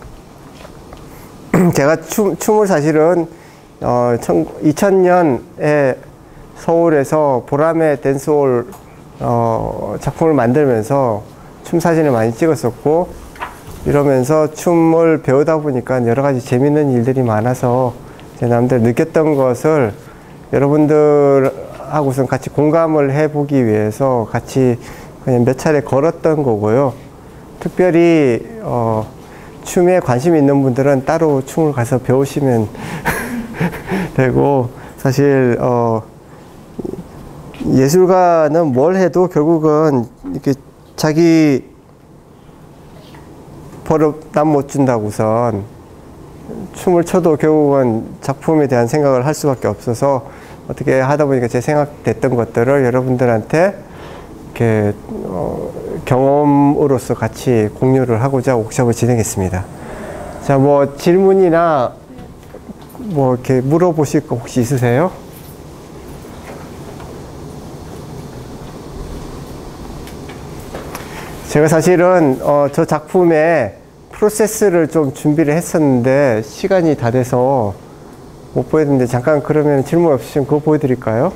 제가 춤, 춤을 사실은 어, 이천 년에 서울에서 보람의 댄스홀 어, 작품을 만들면서 춤 사진을 많이 찍었었고, 이러면서 춤을 배우다 보니까 여러 가지 재밌는 일들이 많아서 제 나름대로 느꼈던 것을 여러분들하고선 같이 공감을 해보기 위해서 같이 그냥 몇 차례 걸었던 거고요. 특별히 어, 춤에 관심 있는 분들은 따로 춤을 가서 배우시면 되고, 사실 어, 예술가는 뭘 해도 결국은 이렇게 자기 버릇 남 못 준다고선 춤을 춰도 결국은 작품에 대한 생각을 할 수밖에 없어서 어떻게 하다 보니까 제 생각됐던 것들을 여러분들한테 이렇게 어, 경험으로서 같이 공유를 하고자 워크숍을 진행했습니다. 자, 뭐 질문이나 뭐 이렇게 물어보실 거 혹시 있으세요? 제가 사실은 어, 저 작품의 프로세스를 좀 준비를 했었는데 시간이 다 돼서 못 보여드렸는데, 잠깐 그러면 질문 없으시면 그거 보여드릴까요?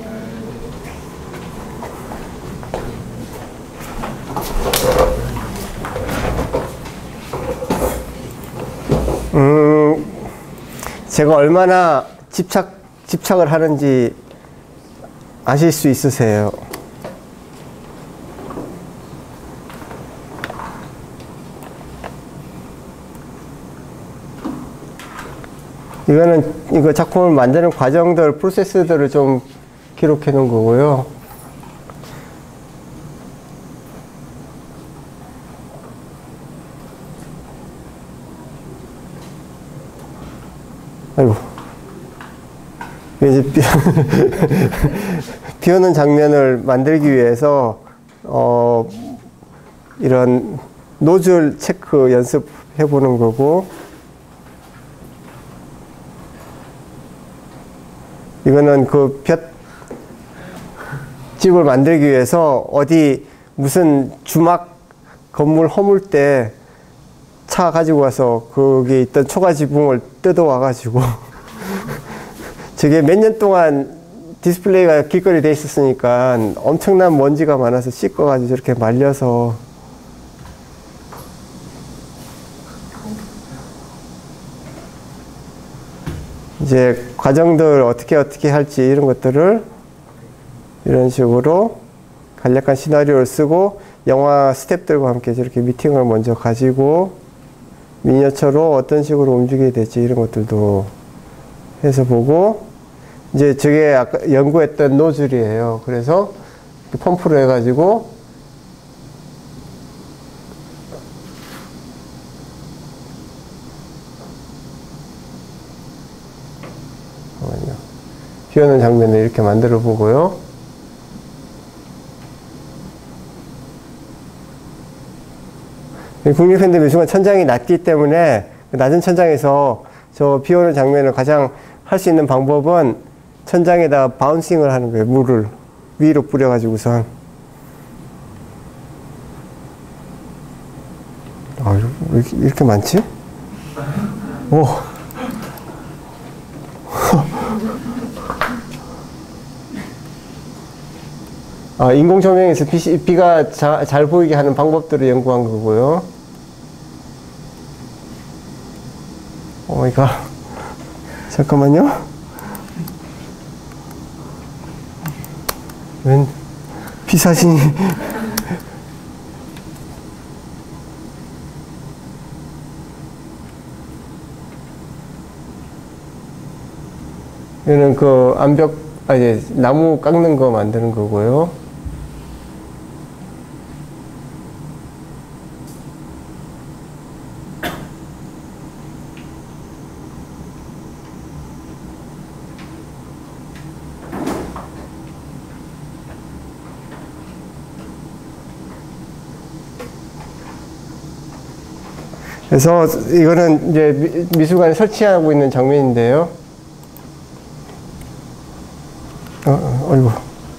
음, 제가 얼마나 집착, 집착을 하는지 아실 수 있으세요? 이거는, 이거 작품을 만드는 과정들, 프로세스들을 좀 기록해 놓은 거고요. 아이고. 이제 비, 비 오는 장면을 만들기 위해서, 어, 이런 노즐 체크 연습해 보는 거고, 이거는 그 볏집을 만들기 위해서 어디 무슨 주막 건물 허물 때 차 가지고 와서 거기 있던 초가 지붕을 뜯어와 가지고 저게 몇 년 동안 디스플레이가 길거리에 돼 있었으니까 엄청난 먼지가 많아서 씻어 가지고 저렇게 말려서 이제 과정들 어떻게 어떻게 할지 이런 것들을 이런 식으로 간략한 시나리오를 쓰고 영화 스태프들과 함께 저렇게 미팅을 먼저 가지고 미니어처로 어떤 식으로 움직여야 될지 이런 것들도 해서 보고, 이제 저게 아까 연구했던 노즐이에요. 그래서 펌프를 해가지고 잠깐만요. 비 오는 장면을 이렇게 만들어 보고요. 국립현대 미술관 천장이 낮기 때문에 낮은 천장에서 저 비 오는 장면을 가장 할 수 있는 방법은 천장에다 바운싱을 하는 거예요. 물을 위로 뿌려가지고선. 아, 왜 이렇게, 이렇게 많지? 오. 아, 인공 조명에서 비, 비가 자, 잘 보이게 하는 방법들을 연구한 거고요. 오 마이 갓. 잠깐만요. 웬 비사진이. 이거는 그 암벽, 아니, 나무 깎는 거 만드는 거고요. 그래서 이거는 이제 미술관에 설치하고 있는 장면인데요. 어, 어, 어이구.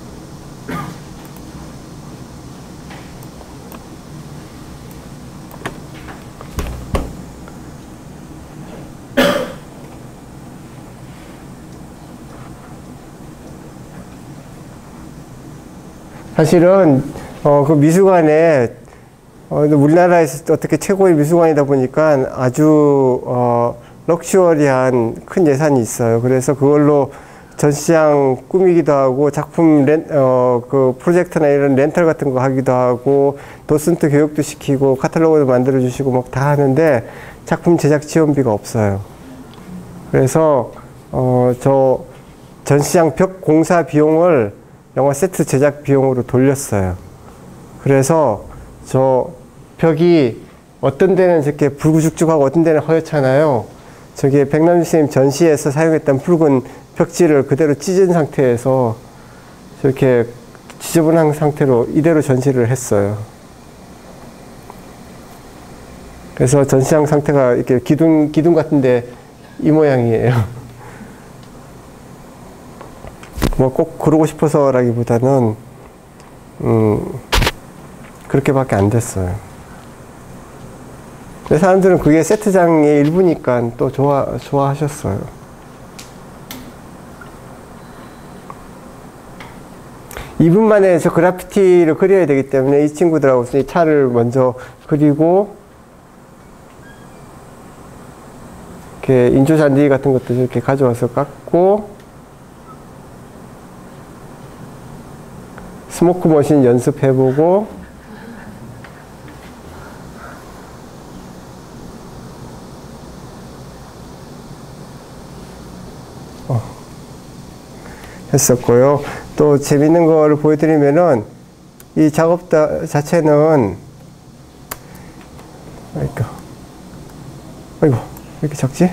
사실은 어, 그 미술관에 어, 우리나라에서 어떻게 최고의 미술관이다 보니까 아주 어, 럭셔리한 큰 예산이 있어요. 그래서 그걸로 전시장 꾸미기도 하고 작품 렌, 어, 그 프로젝트나 이런 렌탈 같은 거 하기도 하고 도슨트 교육도 시키고 카탈로그도 만들어 주시고 막 다 하는데 작품 제작 지원비가 없어요. 그래서 어, 저 전시장 벽 공사 비용을 영화 세트 제작 비용으로 돌렸어요. 그래서 저 벽이 어떤 데는 저렇게 불구죽죽하고 어떤 데는 허옇잖아요. 저게 백남주 선생님 전시에서 사용했던 붉은 벽지를 그대로 찢은 상태에서 저렇게 지저분한 상태로 이대로 전시를 했어요. 그래서 전시장 상태가 이렇게 기둥, 기둥 같은데 이 모양이에요. 뭐 꼭 그러고 싶어서라기보다는, 음, 그렇게밖에 안 됐어요. 근데 사람들은 그게 세트장의 일부니까 또 좋아, 좋아하셨어요. 이 분 만에 저 그래피티를 그려야 되기 때문에 이 친구들하고 이 차를 먼저 그리고, 이렇게 인조잔디 같은 것도 이렇게 가져와서 깎고, 스모크 머신 연습해보고, 어, 했었고요. 또 재밌는 거를 보여드리면은 이 작업 자체는 아이고, 아이고 왜 이렇게 적지?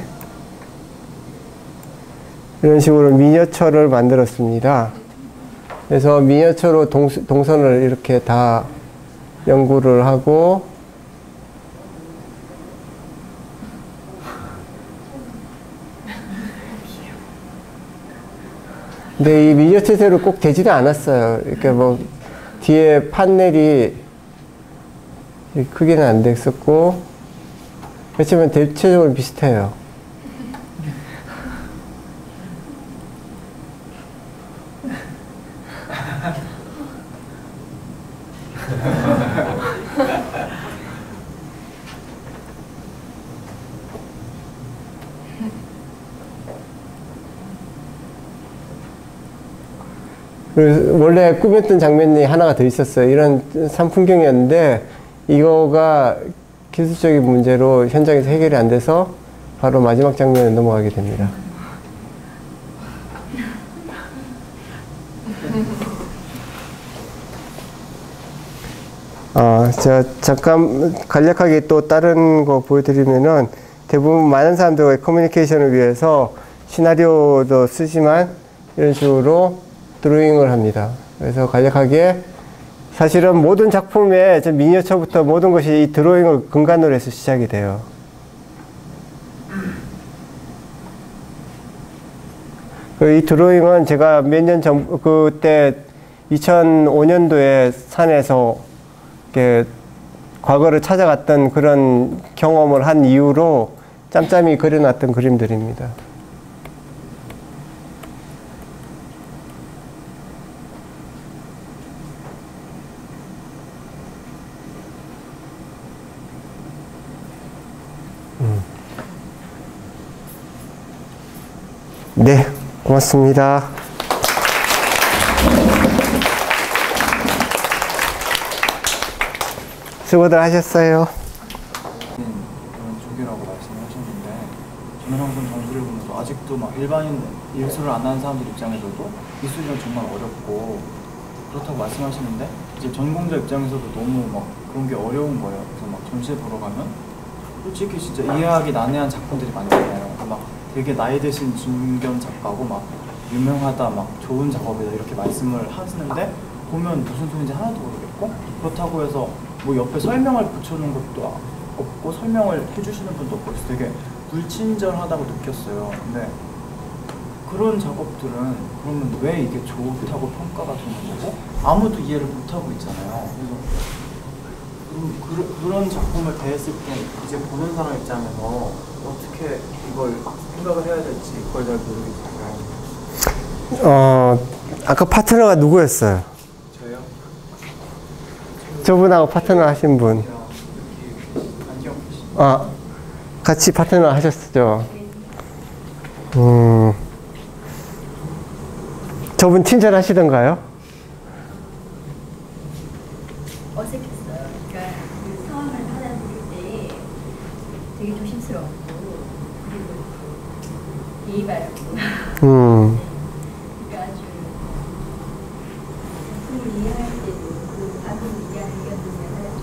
이런 식으로 미니어처를 만들었습니다. 그래서 미니어처로 동, 동선을 이렇게 다 연구를 하고, 근데 이 미니어처대로 꼭 되지는 않았어요. 그러니까 뭐 뒤에 판넬이 크게는 안 됐었고, 그렇지만 대체적으로 비슷해요. 원래 꾸몄던 장면이 하나가 더 있었어요. 이런 산풍경이었는데 이거가 기술적인 문제로 현장에서 해결이 안 돼서 바로 마지막 장면에 넘어가게 됩니다. 아, 제가 잠깐 간략하게 또 다른 거 보여드리면은 대부분 많은 사람들과의 커뮤니케이션을 위해서 시나리오도 쓰지만 이런 식으로 드로잉을 합니다. 그래서 간략하게 사실은 모든 작품의 미니어처부터 모든 것이 이 드로잉을 근간으로 해서 시작이 돼요. 이 드로잉은 제가 몇 년 전, 그때 이천오 년도에 산에서 이렇게 과거를 찾아갔던 그런 경험을 한 이후로 짬짬이 그려놨던 그림들입니다. 음. 네, 고맙습니다. 수고들 하셨어요. 그런 쪽이라고 말씀하셨는데 저는 항상 전술을 보면서 아직도 막 일반인 예술을 안 하는 사람들 입장에서도 미술이란 정말 어렵고 그렇다고 말씀하시는데 이제 전공자 입장에서도 너무 막 그런 게 어려운 거예요. 그래서 막 전시회 보러 가면 솔직히 진짜 이해하기 난해한 작품들이 많잖아요. 막 되게 나이 드신 중견 작가고 막 유명하다, 막 좋은 작업이다 이렇게 말씀을 하시는데 보면 무슨 소리인지 하나도 모르겠고 그렇다고 해서 뭐 옆에 설명을 붙여놓은 것도 없고 설명을 해주시는 분도 없고 그래서 되게 불친절하다고 느꼈어요. 근데 그런 작업들은 그러면 왜 이게 좋다고 평가가 되는 거고 아무도 이해를 못하고 있잖아요. 그래서 그, 그런 작품을 대했을 때 이제 보는 사람 입장에서 어떻게 이걸 생각을 해야 될지 그걸 잘 모르겠어요. 어, 아까 파트너가 누구였어요? 저요? 저분하고 파트너 하신 분. 아, 같이 파트너 하셨죠? 음, 저분 친절하시던가요? 어색했어요. 그러니까 그 상황을 받아들일 때 되게 조심스럽고 그리고 예의 바르고 음. 그러니까 아주 작품을 이해할 때도 그 방금 얘기한 의견들을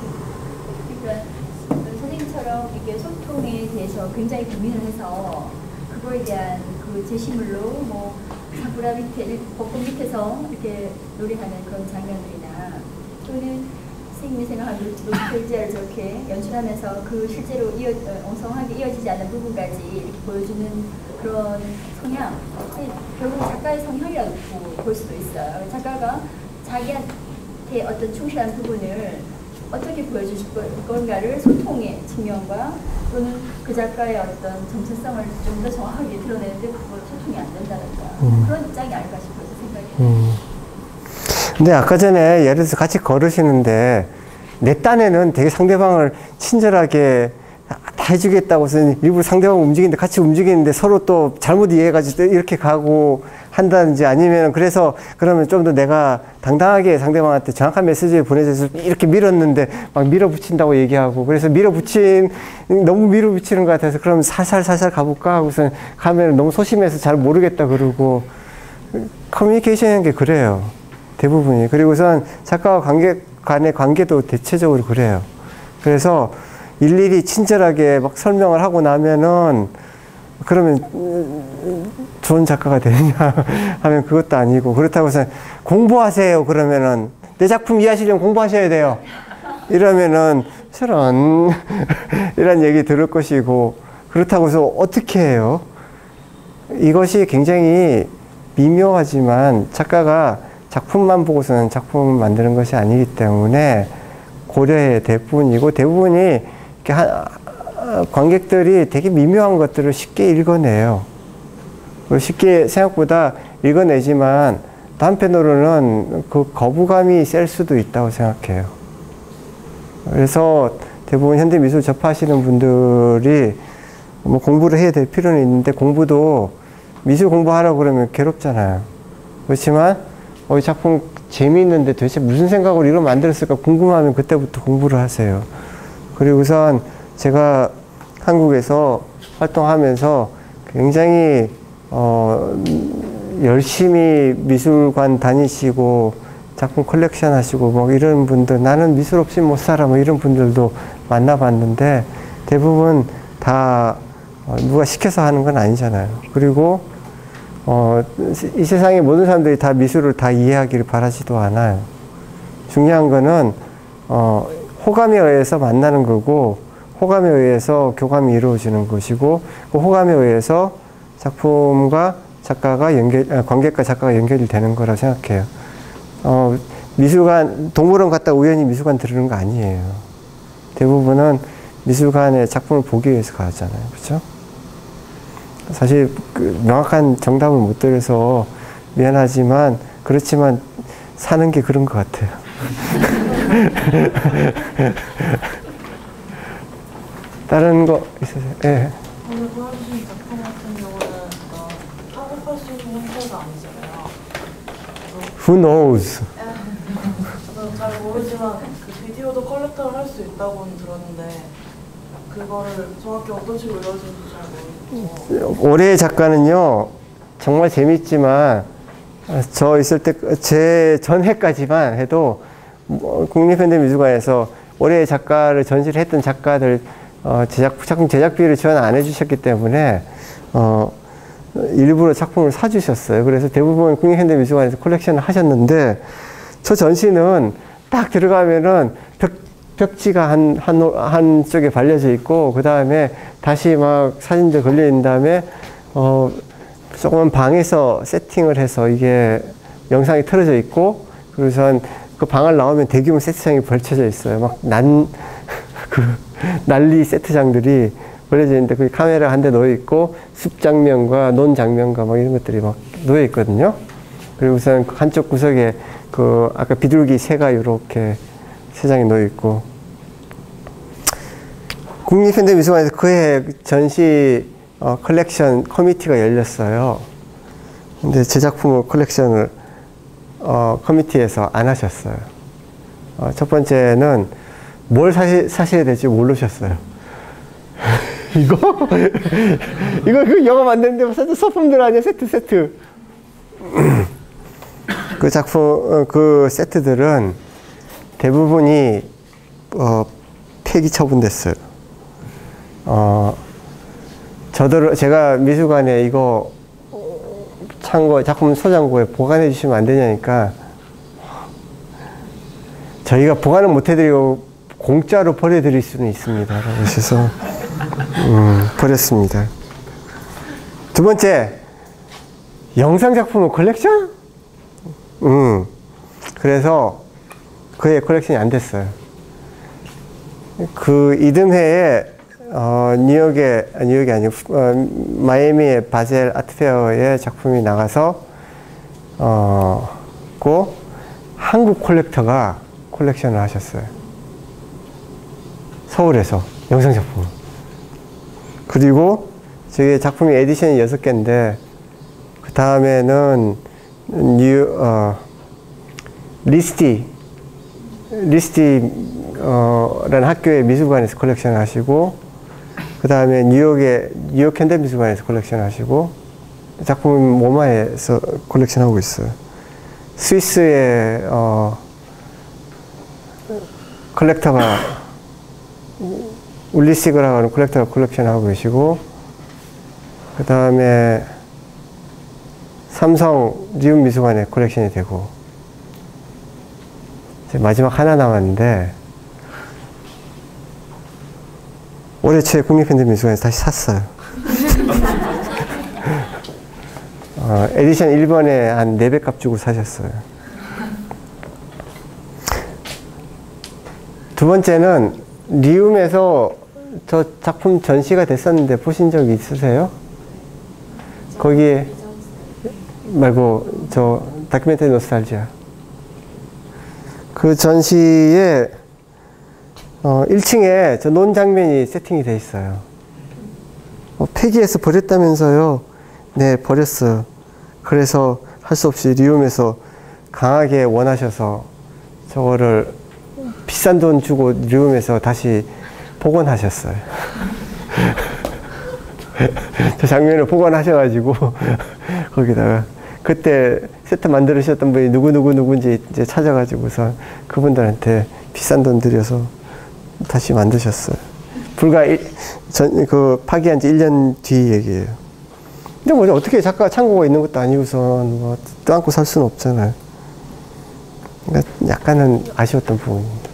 좀 그러니까 선생님처럼 이렇게 소통에 대해서 굉장히 고민을 해서 그거에 대한 그 제시물로 뭐 사쿠라 밑에 벚꽃 밑에서 이렇게 노래하는 그런 장면들이나 또는 선생님이 생각하는 노스텔지아를 저렇게 연출하면서 그 실제로 이어, 엉성하게 이어지지 않는 부분까지 이렇게 보여주는 그런 성향, 결국 작가의 성향이라고 볼 수도 있어요. 작가가 자기한테 어떤 충실한 부분을 어떻게 보여줄 건가를 소통의 측면과 또는 그 작가의 어떤 정체성을 좀 더 정확하게 드러내는데 그걸 소통이 안 된다든가 음. 그런 입장이 아닐까 싶어서 생각이 음. 근데 아까 전에 예를 들어서 같이 걸으시는데 내 딴에는 되게 상대방을 친절하게 다 해주겠다고 해서 일부러 상대방 움직이는데 같이 움직이는데 서로 또 잘못 이해해가지고 이렇게 가고 한다든지 아니면 그래서 그러면 좀 더 내가 당당하게 상대방한테 정확한 메시지를 보내줘서 이렇게 밀었는데 막 밀어붙인다고 얘기하고 그래서 밀어붙인 너무 밀어붙이는 것 같아서 그럼 살살 살살 가볼까 하고서 가면 너무 소심해서 잘 모르겠다 그러고 커뮤니케이션인 게 그래요. 대부분이. 그리고선 작가와 관객 간의 관계도 대체적으로 그래요. 그래서 일일이 친절하게 막 설명을 하고 나면은 그러면 좋은 작가가 되느냐 하면 그것도 아니고 그렇다고 해서 공부하세요 그러면은 내 작품 이해하시려면 공부하셔야 돼요 이러면은 저런 이런 얘기 들을 것이고 그렇다고 해서 어떻게 해요? 이것이 굉장히 미묘하지만 작가가 작품만 보고서는 작품을 만드는 것이 아니기 때문에 고려해야 될 부분이고 대부분이 이렇게 한, 관객들이 되게 미묘한 것들을 쉽게 읽어내요. 쉽게 생각보다 읽어내지만 또 한편으로는 그 거부감이 셀 수도 있다고 생각해요. 그래서 대부분 현대미술 접하시는 분들이 뭐 공부를 해야 될 필요는 있는데 공부도 미술 공부하라고 그러면 괴롭잖아요. 그렇지만 어, 이 작품 재미있는데 도대체 무슨 생각으로 이걸 만들었을까 궁금하면 그때부터 공부를 하세요. 그리고 우선 제가 한국에서 활동하면서 굉장히 어, 열심히 미술관 다니시고 작품 컬렉션 하시고 뭐 이런 분들 나는 미술 없이 못 살아 뭐 이런 분들도 만나봤는데 대부분 다 어, 누가 시켜서 하는 건 아니잖아요. 그리고 어, 이 세상의 모든 사람들이 다 미술을 다 이해하기를 바라지도 않아요. 중요한 거는 어, 호감에 의해서 만나는 거고, 호감에 의해서 교감이 이루어지는 것이고, 그 호감에 의해서 작품과 작가가 연결, 관객과 작가가 연결이 되는 거라 생각해요. 어, 미술관, 동물원 갔다 우연히 미술관 들르는 거 아니에요. 대부분은 미술관에 작품을 보기 위해서 가잖아요. 그렇죠? 사실 그 명확한 정답을 못 드려서 미안하지만, 그렇지만 사는 게 그런 것 같아요. 다른 거 있으세요? 예. 오늘 보여주신 작품 같은 경우는 어, 편집할 수 있는 형태가 아니잖아요. Who knows? 저도 잘 모르지만 그 비디오도 컬렉터를 할 수 있다고는 들었는데 그거를 정확히 어떤 식으로 이루어지는지 잘 모르겠고. 올해의 작가는요, 정말 재밌지만, 저 있을 때, 제 전해까지만 해도, 뭐 국립현대미술관에서 올해의 작가를 전시를 했던 작가들, 어, 제작, 작품 제작비를 지원 안 해주셨기 때문에, 어, 일부러 작품을 사주셨어요. 그래서 대부분 국립현대미술관에서 컬렉션을 하셨는데, 저 전시는 딱 들어가면은 벽, 벽지가 한, 한, 한쪽에 발려져 있고, 그 다음에 다시 막 사진들 걸려 있는 다음에, 어, 조그만 방에서 세팅을 해서 이게 영상이 틀어져 있고, 그래서 그 방을 나오면 대규모 세트장이 걸쳐져 있어요. 막 난, 그, 난리 세트장들이 걸려져 있는데, 그 카메라 한 대 놓여 있고, 숲 장면과 논 장면과 막 이런 것들이 막 놓여 있거든요. 그리고 우선 한쪽 구석에 그, 아까 비둘기 새가 이렇게 세 장이 놓여 있고. 국립현대미술관에서 그해 전시 어, 컬렉션 커미티가 열렸어요. 근데 제 작품을 컬렉션을 어, 커미티에서 안 하셨어요. 어, 첫 번째는 뭘 사시, 사셔야 될지 모르셨어요. 이거? 이거 그 영화 만드는데 무슨 소품들 아니야? 세트, 세트. 그 작품, 어, 그 세트들은 대부분이 어, 폐기 처분됐어요. 어, 저들, 제가 미술관에 이거 창고, 작품 소장고에 보관해 주시면 안 되냐니까, 저희가 보관을 못 해드리고 공짜로 버려드릴 수는 있습니다. 그래서, 음, 버렸습니다. 두 번째, 영상작품은 컬렉션? 음, 그래서 그의 컬렉션이 안 됐어요. 그 이듬해에 어, 뉴욕에, 뉴욕이 아니고, 어, 마이애미의 바젤 아트페어에 작품이 나가서, 어, 고, 한국 콜렉터가 콜렉션을 하셨어요. 서울에서, 영상작품. 그리고, 저기 작품이 에디션이 여섯 개인데, 그 다음에는, 뉴, 어, 리스티, 리스티, 어, 라는 학교의 미술관에서 컬렉션을 하시고, 그 다음에 뉴욕의, 뉴욕 현대미술관에서 컬렉션 하시고, 작품은 모마에서 컬렉션 하고 있어요. 스위스의, 어, 컬렉터가, 울리시그라고 하는 컬렉터가 컬렉션 하고 계시고, 그 다음에 삼성 리움 미술관에 컬렉션이 되고, 이제 마지막 하나 남았는데, 올해 초에 국립현대미술관에서 다시 샀어요. 어, 에디션 일 번에 한 네 배 값 주고 사셨어요. 두 번째는 리움에서 저 작품 전시가 됐었는데 보신 적 있으세요? 거기에 말고 저 다큐멘터리 노스탈지아. 그 전시에 어, 일 층에 저 논 장면이 세팅이 돼 있어요. 어, 폐기해서 버렸다면서요? 네, 버렸어요. 그래서 할 수 없이 리움에서 강하게 원하셔서 저거를 비싼 돈 주고 리움에서 다시 복원하셨어요. 저 장면을 복원하셔가지고 거기다가 그때 세트 만들으셨던 분이 누구누구 누군지 이제 찾아가지고서 그분들한테 비싼 돈 들여서 다시 만드셨어요. 불과 일, 전, 그 파기한 지 일 년 뒤 얘기예요. 근데 뭐 어떻게 작가 창고가 있는 것도 아니고선 뭐 떠안고 살 수는 없잖아요. 그러니까 약간은 아쉬웠던 부분입니다.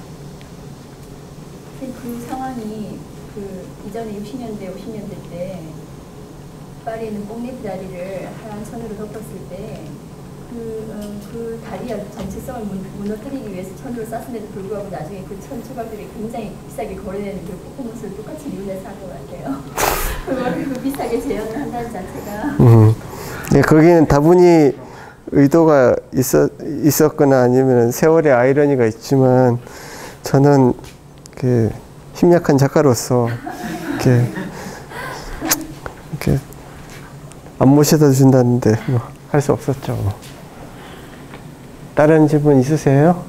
그 상황이 그 이전에 육십 년대, 오십 년대 때 파리에 있는 뽕잎 다리를 하얀 천으로 덮었을 때 그, 어, 그 다리 전체성을 문, 무너뜨리기 위해서 천으로 쌌음에도 불구하고 나중에 그 천 조각들이 굉장히 비싸게 거래되는 그 퍼포먼스를 똑같이 이용해서 한 것 같아요. 그걸 그 비싸게 재현을 한다는 자체가. 음. 네, 거기는 다분히 의도가 있었, 있었거나 아니면 세월의 아이러니가 있지만 저는 그 심약한 작가로서 이렇게, 이렇게 안 모셔다 준다는데 뭐 할 수 없었죠. 다른 질문 있으세요?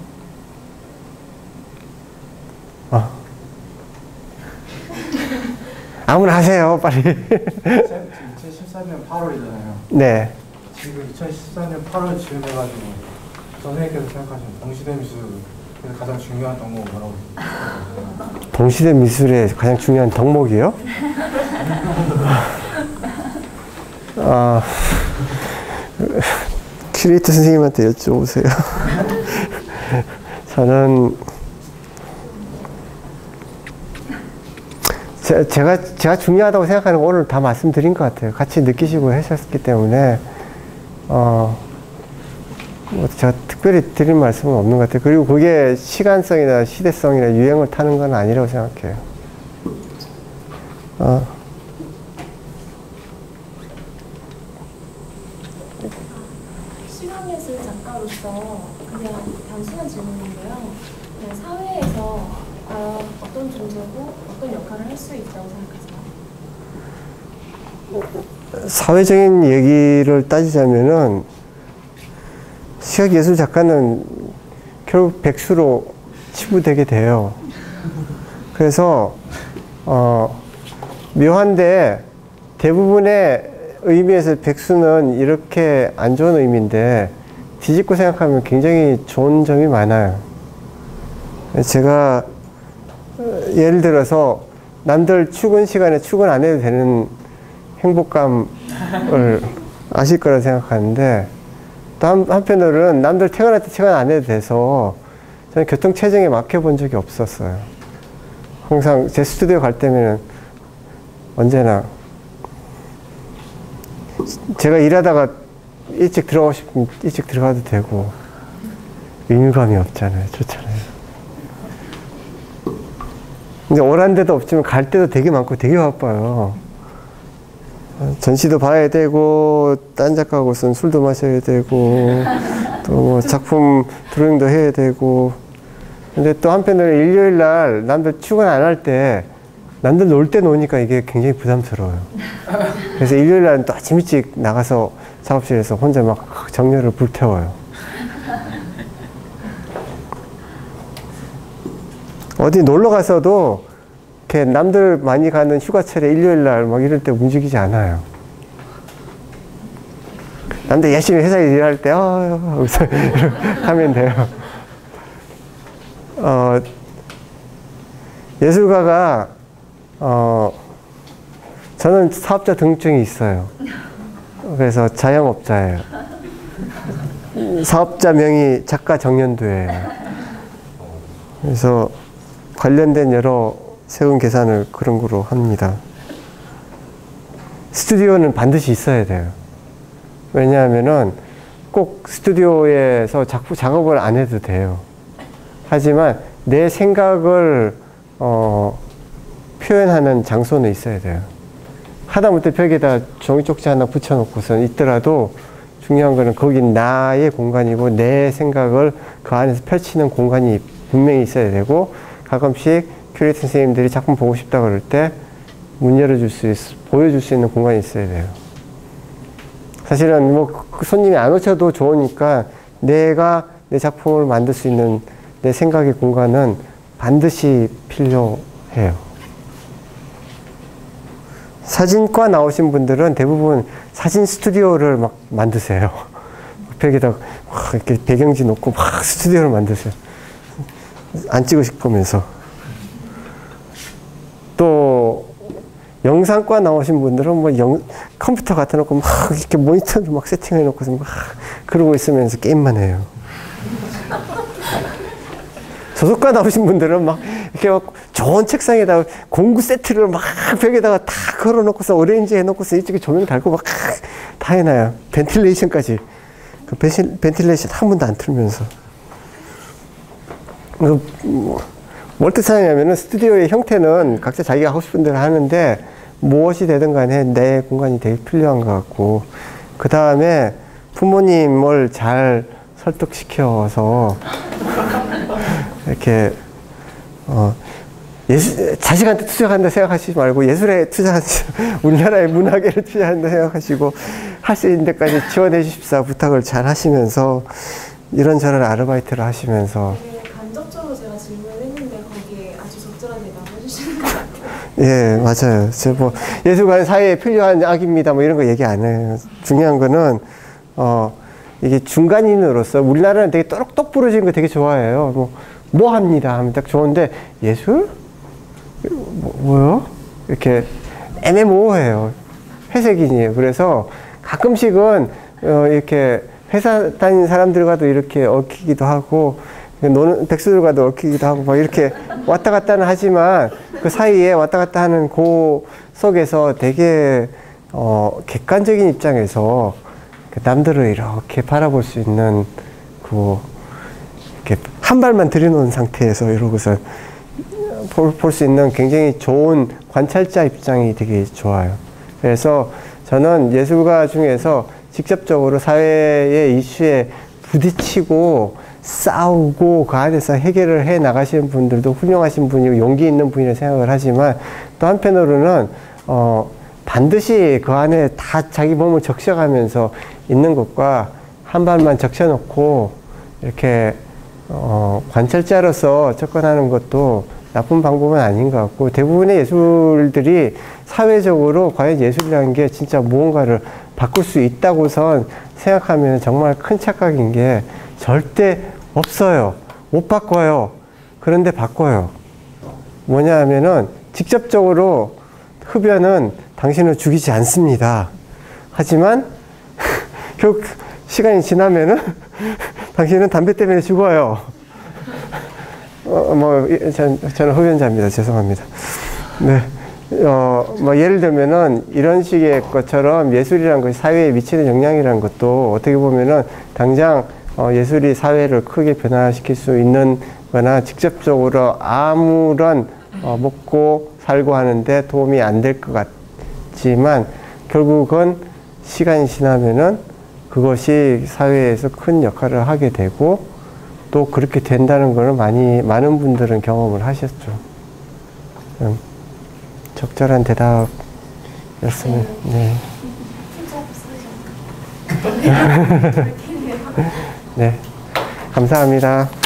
어. 아무나 하세요, 빨리. 이천십사 년 팔월이잖아요. 네. 지금 이천십사 년 팔월 즈음해가지고 선생님께서 생각하시는 동시대 미술에서 가장 중요한 덕목은 뭐라고 생각하세요? 동시대 미술의 가장 중요한 덕목이요? 아, 큐레이터 선생님한테 여쭤보세요. 저는 제, 제가 제가 중요하다고 생각하는 거 오늘 다 말씀드린 것 같아요. 같이 느끼시고 하셨기 때문에 어, 뭐 제가 특별히 드릴 말씀은 없는 것 같아요. 그리고 그게 시간성이나 시대성이나 유행을 타는 건 아니라고 생각해요. 어. 실험예술 작가로서 그냥 단순한 질문인데요. 그냥 사회에서 어, 어떤 존재고 어떤 역할을 할 수 있다고 생각하세요? 사회적인 얘기를 따지자면은 시각예술 작가는 결국 백수로 치부되게 돼요. 그래서 어, 묘한데 대부분의 의미에서 백수는 이렇게 안 좋은 의미인데 뒤집고 생각하면 굉장히 좋은 점이 많아요. 제가 예를 들어서 남들 출근 시간에 출근 안 해도 되는 행복감을 아실 거라 생각하는데 또 한, 한편으로는 남들 퇴근할 때 퇴근 안 해도 돼서 저는 교통체증에 막혀본 적이 없었어요. 항상 제 스튜디오 갈 때면 언제나 제가 일하다가 일찍 들어가고 싶으면 일찍 들어가도 되고 의무감이 없잖아요. 좋잖아요. 근데 오란 데도 없지만 갈 데도 되게 많고 되게 바빠요. 전시도 봐야 되고 딴 작가하고서는 술도 마셔야 되고 또 뭐 작품 드로잉도 해야 되고 근데 또 한편으로 일요일 날 남들 출근 안 할 때 남들 놀 때 노니까 이게 굉장히 부담스러워요. 그래서 일요일 날은 또 아침 일찍 나가서 작업실에서 혼자 막 정열을 불태워요. 어디 놀러 가서도 이렇게 남들 많이 가는 휴가철에 일요일 날 막 이럴 때 움직이지 않아요. 남들 열심히 회사 일할 때, 어, 하면 돼요. 어, 예술가가, 어, 저는 사업자 등록증이 있어요. 그래서 자영업자예요. 사업자명이 작가 정연두예요. 그래서 관련된 여러 세금 계산을 그런 거로 합니다. 스튜디오는 반드시 있어야 돼요. 왜냐하면은 꼭 스튜디오에서 작품, 작업을 안 해도 돼요. 하지만 내 생각을 어, 표현하는 장소는 있어야 돼요. 하다못해 벽에다 종이 쪽지 하나 붙여놓고선 있더라도 중요한 거는 거긴 나의 공간이고 내 생각을 그 안에서 펼치는 공간이 분명히 있어야 되고 가끔씩 큐레이터 선생님들이 작품 보고 싶다 그럴 때 문 열어줄 수 있, 보여줄 수 있는 공간이 있어야 돼요. 사실은 뭐 손님이 안 오셔도 좋으니까 내가 내 작품을 만들 수 있는 내 생각의 공간은 반드시 필요해요. 사진과 나오신 분들은 대부분 사진 스튜디오를 막 만드세요. 벽에다 이렇게 배경지 놓고 막 스튜디오를 만드세요. 안 찍으실 거면서. 또 영상과 나오신 분들은 뭐 영, 컴퓨터 갖다 놓고 막 이렇게 모니터를 막 세팅해 놓고서 막 그러고 있으면서 게임만 해요. 소속과 나오신 분들은 막 이렇게 막 좋은 책상에다가 공구 세트를 막 벽에다가 다 걸어 놓고서 오렌지 해 놓고서 이쪽에 조명 달고 막 다 해놔요. 벤틸레이션까지. 그 벤실, 벤틸레이션 한 번도 안 틀면서. 그, 뭐, 뭘 뜻하냐면은 스튜디오의 형태는 각자 자기가 하고 싶은 대로 하는데 무엇이 되든 간에 내 공간이 되게 필요한 것 같고, 그 다음에 부모님을 잘 설득시켜서 이렇게 어, 예수, 자식한테 투자한다 생각하시지 말고 예술에 투자한다, 우리나라의 문화계를 투자한다 생각하시고 할 수 있는 데까지 지원해 주십사 부탁을 잘 하시면서 이런저런 아르바이트를 하시면서. 되게 간접적으로 제가 질문을 했는데 거기에 아주 적절하게 답해 주시는 것 같아요. 예, 맞아요. 저 뭐 예술관 사회에 필요한 악입니다 뭐 이런 거 얘기 안 해요. 중요한 거는 어 이게 중간인으로서 우리나라는 되게 똑똑 부러지는 거 되게 좋아해요. 뭐, 뭐 합니다 하면 딱 좋은데 예술? 뭐, 뭐요? 이렇게 애매모호해요. 회색인이에요. 그래서 가끔씩은 어, 이렇게 회사 다니는 사람들과도 이렇게 얽히기도 하고 노는 백수들과도 얽히기도 하고 막 이렇게 왔다 갔다는 하지만 그 사이에 왔다 갔다 하는 그 속에서 되게 어, 객관적인 입장에서 남들을 이렇게 바라볼 수 있는 그 이렇게 한 발만 들여놓은 상태에서 이러고서 볼 수 있는 굉장히 좋은 관찰자 입장이 되게 좋아요. 그래서 저는 예술가 중에서 직접적으로 사회의 이슈에 부딪히고 싸우고 그 안에서 해결을 해 나가시는 분들도 훌륭하신 분이고 용기 있는 분이라고 생각을 하지만 또 한편으로는 어 반드시 그 안에 다 자기 몸을 적셔가면서 있는 것과 한 발만 적셔놓고 이렇게 어 관찰자로서 접근하는 것도 나쁜 방법은 아닌 것 같고, 대부분의 예술들이 사회적으로 과연 예술이라는 게 진짜 무언가를 바꿀 수 있다고선 생각하면 정말 큰 착각인 게 절대 없어요. 못 바꿔요. 그런데 바꿔요. 뭐냐 하면은 직접적으로 흡연은 당신을 죽이지 않습니다. 하지만 결국 시간이 지나면은 당신은 담배 때문에 죽어요. 어, 뭐, 전, 저는 흡연자입니다. 죄송합니다. 네. 어, 뭐, 예를 들면은 이런 식의 것처럼 예술이라는 것이 사회에 미치는 영향이라는 것도 어떻게 보면은 당장 어, 예술이 사회를 크게 변화시킬 수 있는 거나 직접적으로 아무런 어, 먹고 살고 하는데 도움이 안 될 것 같지만 결국은 시간이 지나면은 그것이 사회에서 큰 역할을 하게 되고 또 그렇게 된다는 걸 많이, 많은 분들은 경험을 하셨죠. 음, 적절한 대답이었으면, 네. 네. 네. 감사합니다.